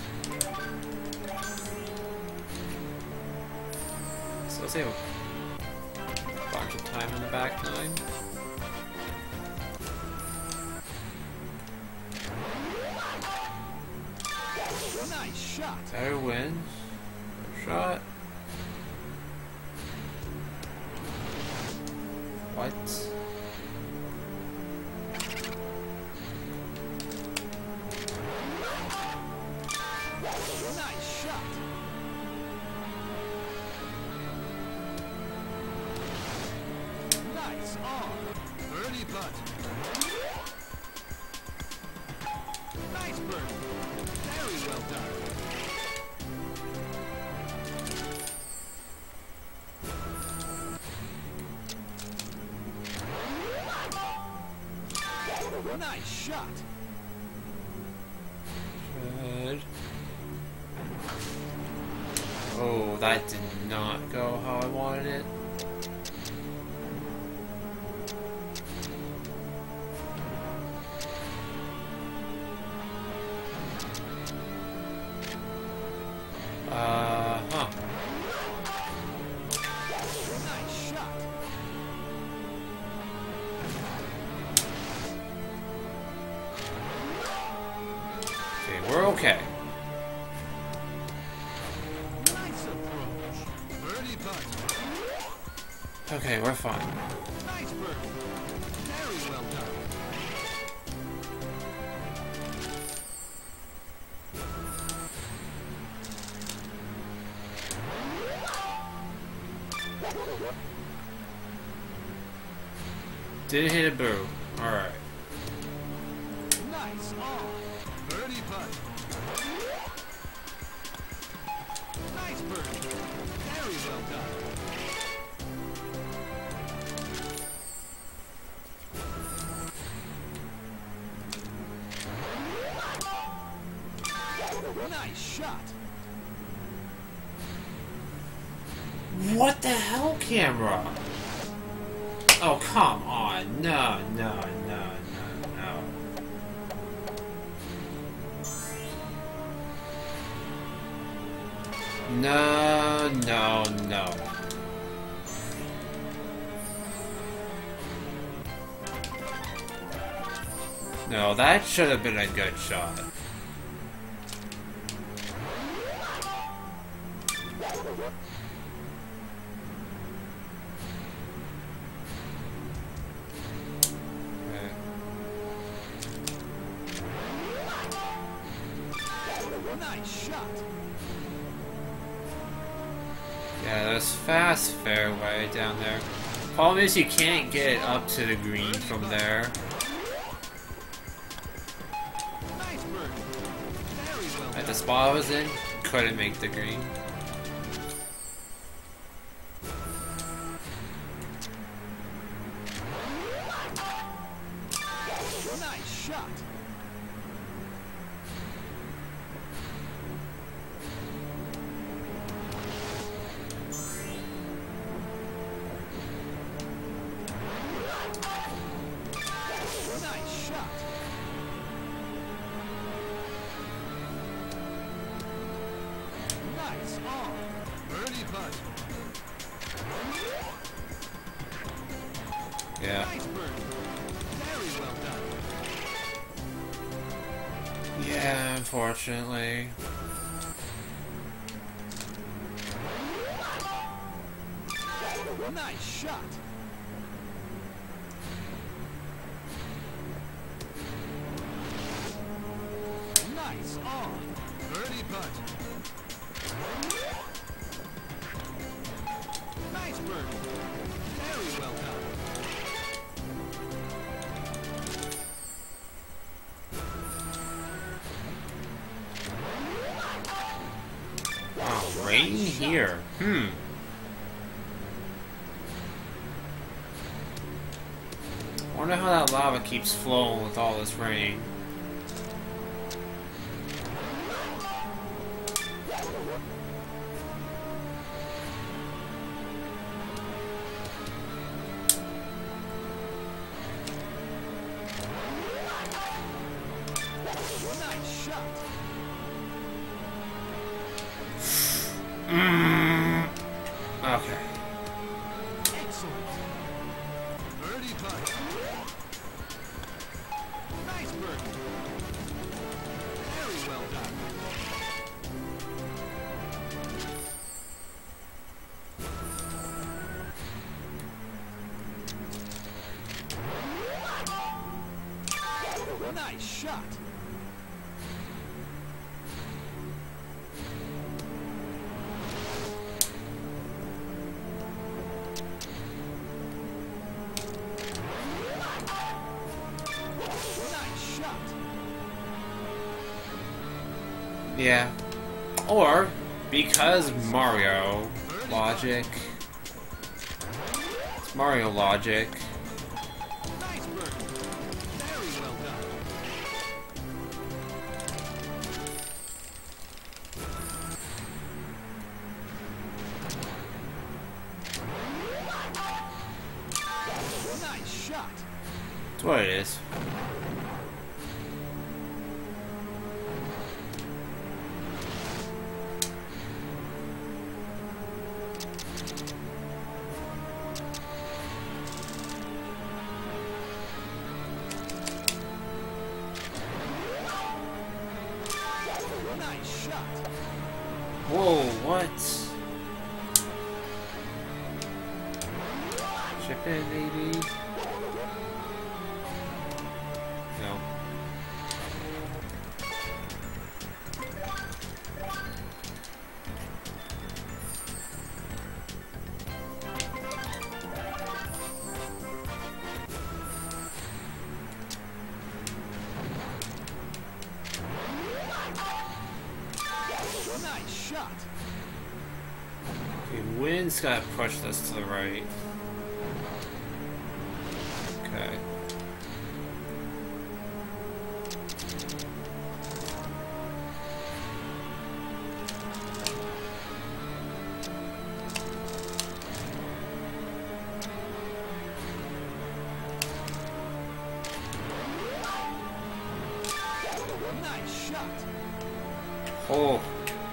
So let's save a bunch of time on the back nine. Nice shot. Better winds. Shot. What? Nice shot. Nice on. Birdie putt. Nice birdie. Very well done. Nice shot. Good. Oh, that did not go how I wanted it. Huh. Nice shot. Okay, we're okay. Nice approach. Birdie putt. Okay, we're fine. Nice birdie. Very well done. Did hit a boo. Alright. Nice on. Birdie putt. Nice birdie. Very well done. Nice shot. What the hell, camera? Oh, come on. No, no, no, no, no. No, no, no. No, that should have been a good shot. Nice shot. Yeah, there's fast fairway down there. Problem is you can't get it up to the green from there. Nice birdie. Very well At done. the spot I was in, couldn't make the green. Nice shot. Nice shot. Nice on. Birdie putt. Yeah. Nice birdie. Very well done. Yeah, unfortunately. Nice shot. Nice on. Birdie putt. Nice birdie. Very well done. Wow, rain here. Wonder how that lava keeps flowing with all this rain. Nice shot. Okay. Excellent. Birdie putt. Nice birdie. Very well done. Nice shot. Nice shot. Yeah. Or, because Mario logic. It's Mario logic. Nice birdie. Very well done. shot. That's what it is. Nice shot. Whoa, what? Chip in, maybe? No. Nice shot. Okay, wind's gotta push this to the right. Okay. Nice shot. Oh.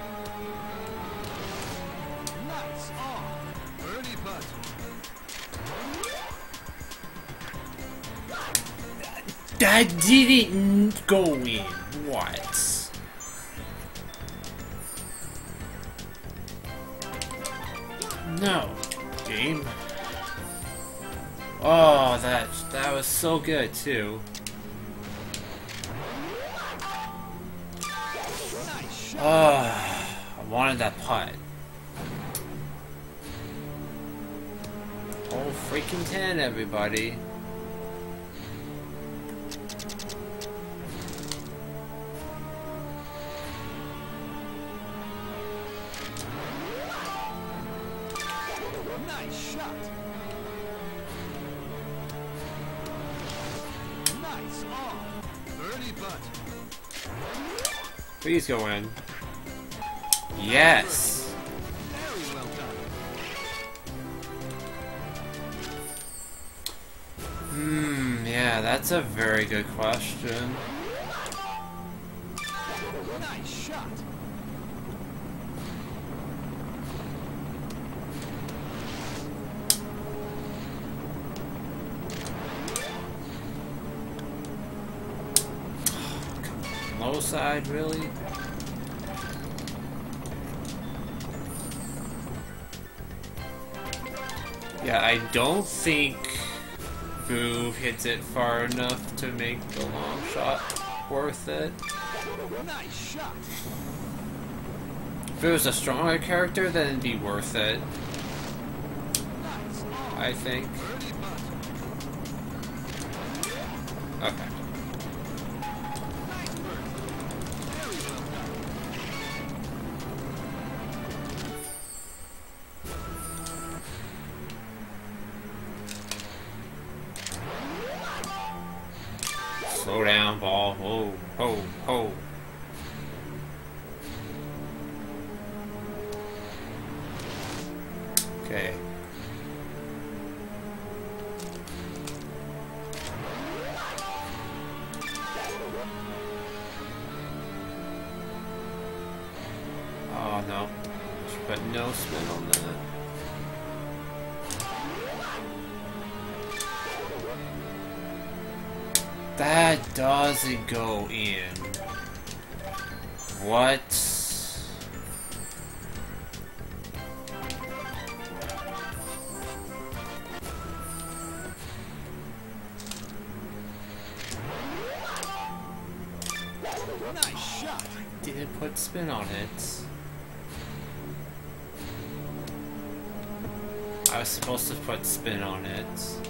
Nice on. Birdie putt. That didn't go in. What? No. Game. Oh, that was so good too. Nice shot. I wanted that putt. Oh, freaking 10, everybody. Nice shot. Nice on. Birdie putt. Please go in. Yes! Very well done. Yeah, that's a very good question. Nice shot. Low side, really? Yeah, I don't think Boo hits it far enough to make the long shot worth it. Nice shot. If it was a stronger character, then it'd be worth it, Nice on. I think. Birdie putt. Okay. Nice birdie. Very well done. Slow down, ball. Whoa, ho, ho. Okay. Oh no. Just put no spin on that. That doesn't go in. What? Nice shot. Didn't put spin on it. I was supposed to put spin on it.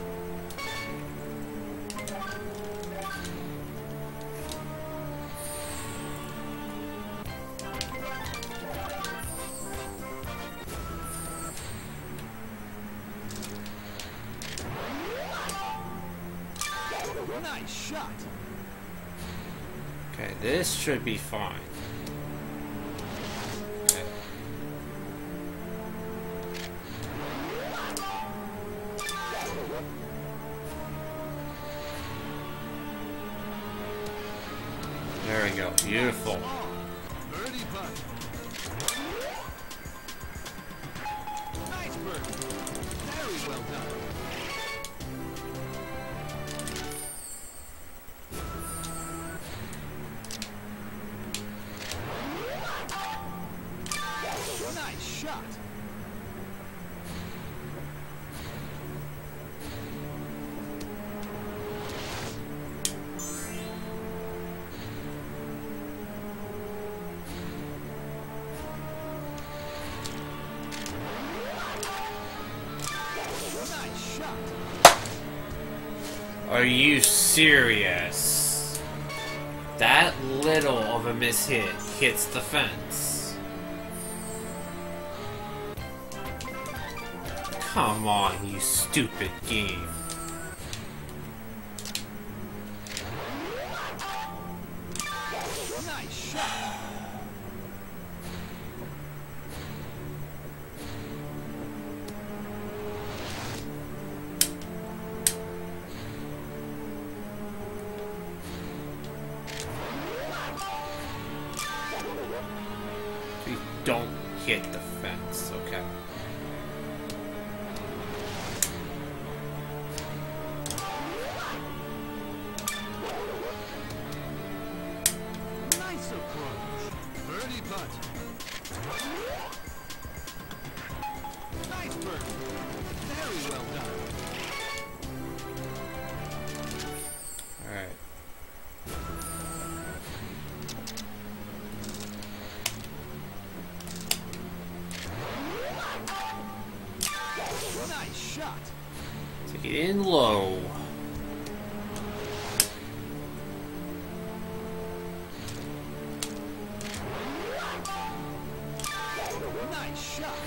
Nice shot. Okay, this should be fine. Okay. we go. Beautiful. Birdie putt. Nice birdie. Very well done. Nice shot. Nice shot. Are you serious? That little of a mishit hits the fence. Come on, you stupid game. Nice shot. Please don't hit the fence, okay? Nice approach. Birdie putt. Nice birdie. Very well done. Alright. Nice shot. Take it in low. Nice shot.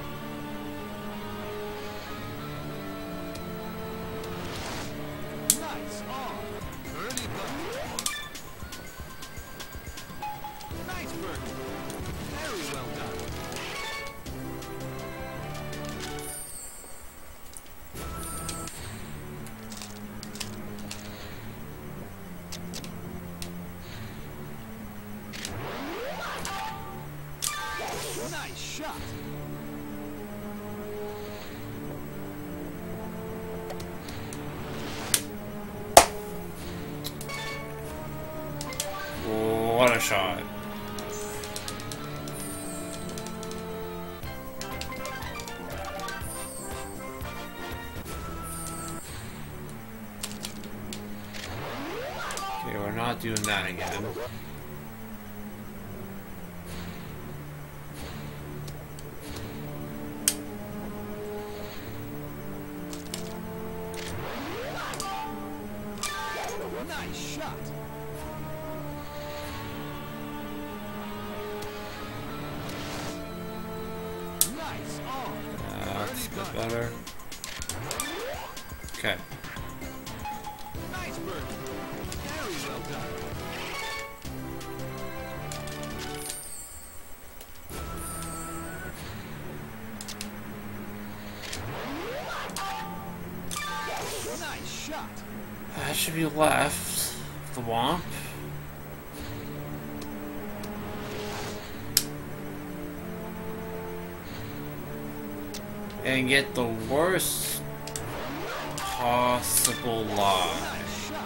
Nice on. Birdie putt. Nice birdie. Very well done. Nice shot. What a shot. Okay, we're not doing that again. Nice shot. Nice on. That's a bit better. Okay. Nice birdie. Very well done. Nice shot. That should be left. The womp. And get the worst possible lie. Nice shot.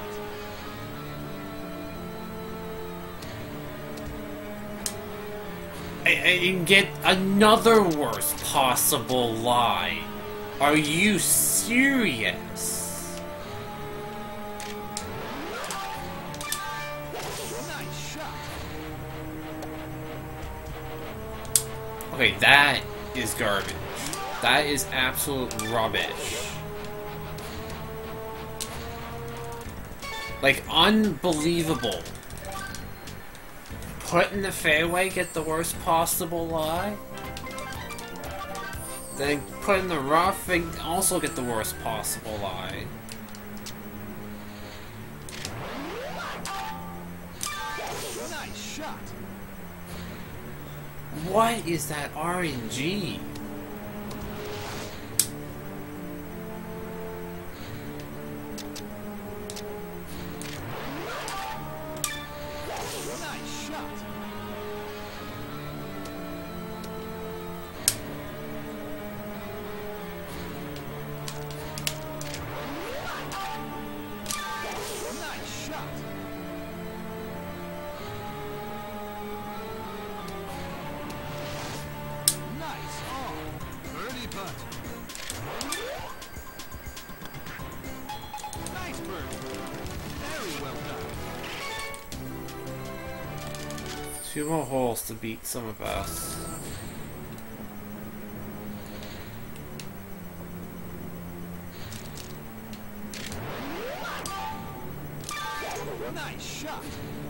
And get another worst possible lie. Are you serious? Nice shot. Okay, that is garbage. That is absolute rubbish. Like, unbelievable. Put in the fairway, get the worst possible lie. Then put in the rough and also get the worst possible lie. Nice shot. What is that RNG? Two more holes to beat some of us. Nice shot.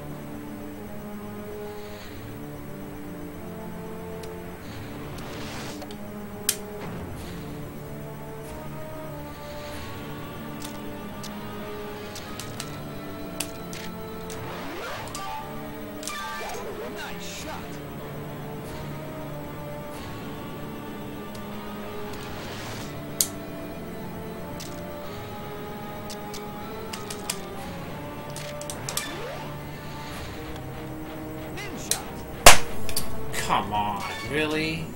Nice shot. Thin shot. Come on, really?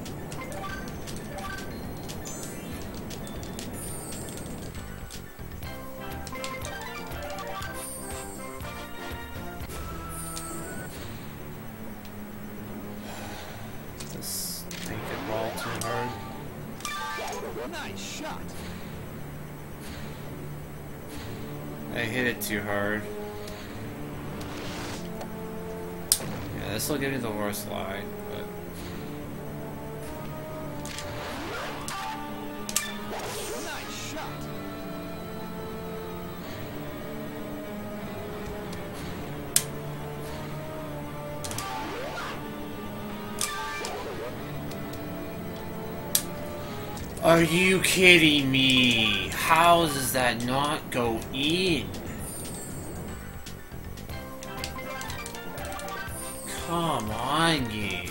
This tainted ball too hard. Nice shot. I hit it too hard. Yeah, this will give me the worst lie, but Nice shot. are you kidding me? How does that not go in? Come on, game.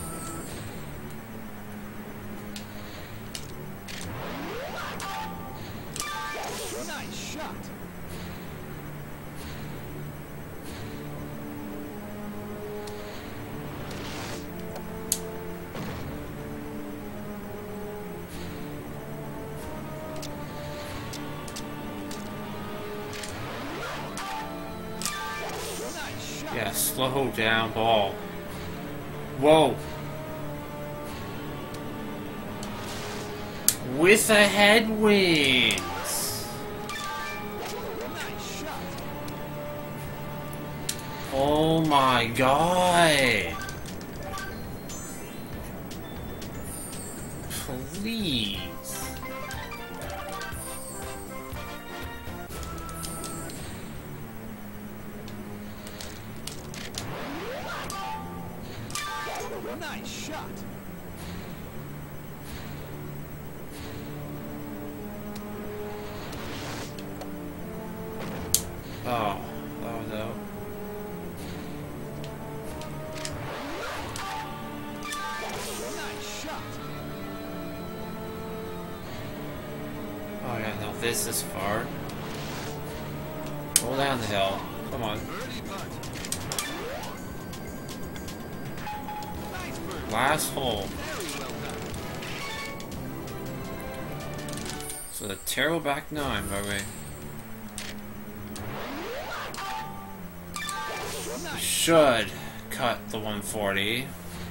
Nice shot. Nice shot. Yeah, slow down ball. Whoa. With a headwind. Nice shot. Oh my god. Please. Nice shot. Oh, no. Nice shot. Oh yeah, no, this is far. Roll down the hill. Come on. Birdie putt. Nice bird. Last hole. Very well done. So the terrible back nine, by the way. Nice. Should cut the 140.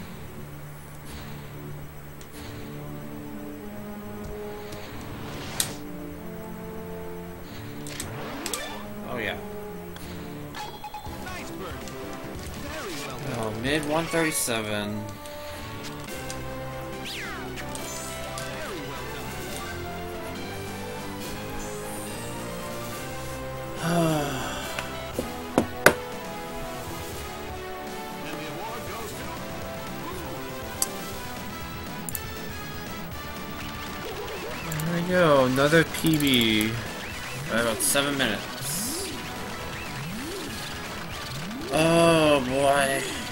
Oh yeah. Nice bird. Very well done. Oh, mid 137. Very well done. And the award goes to... There we go, another PB. About 7 minutes. Oh boy.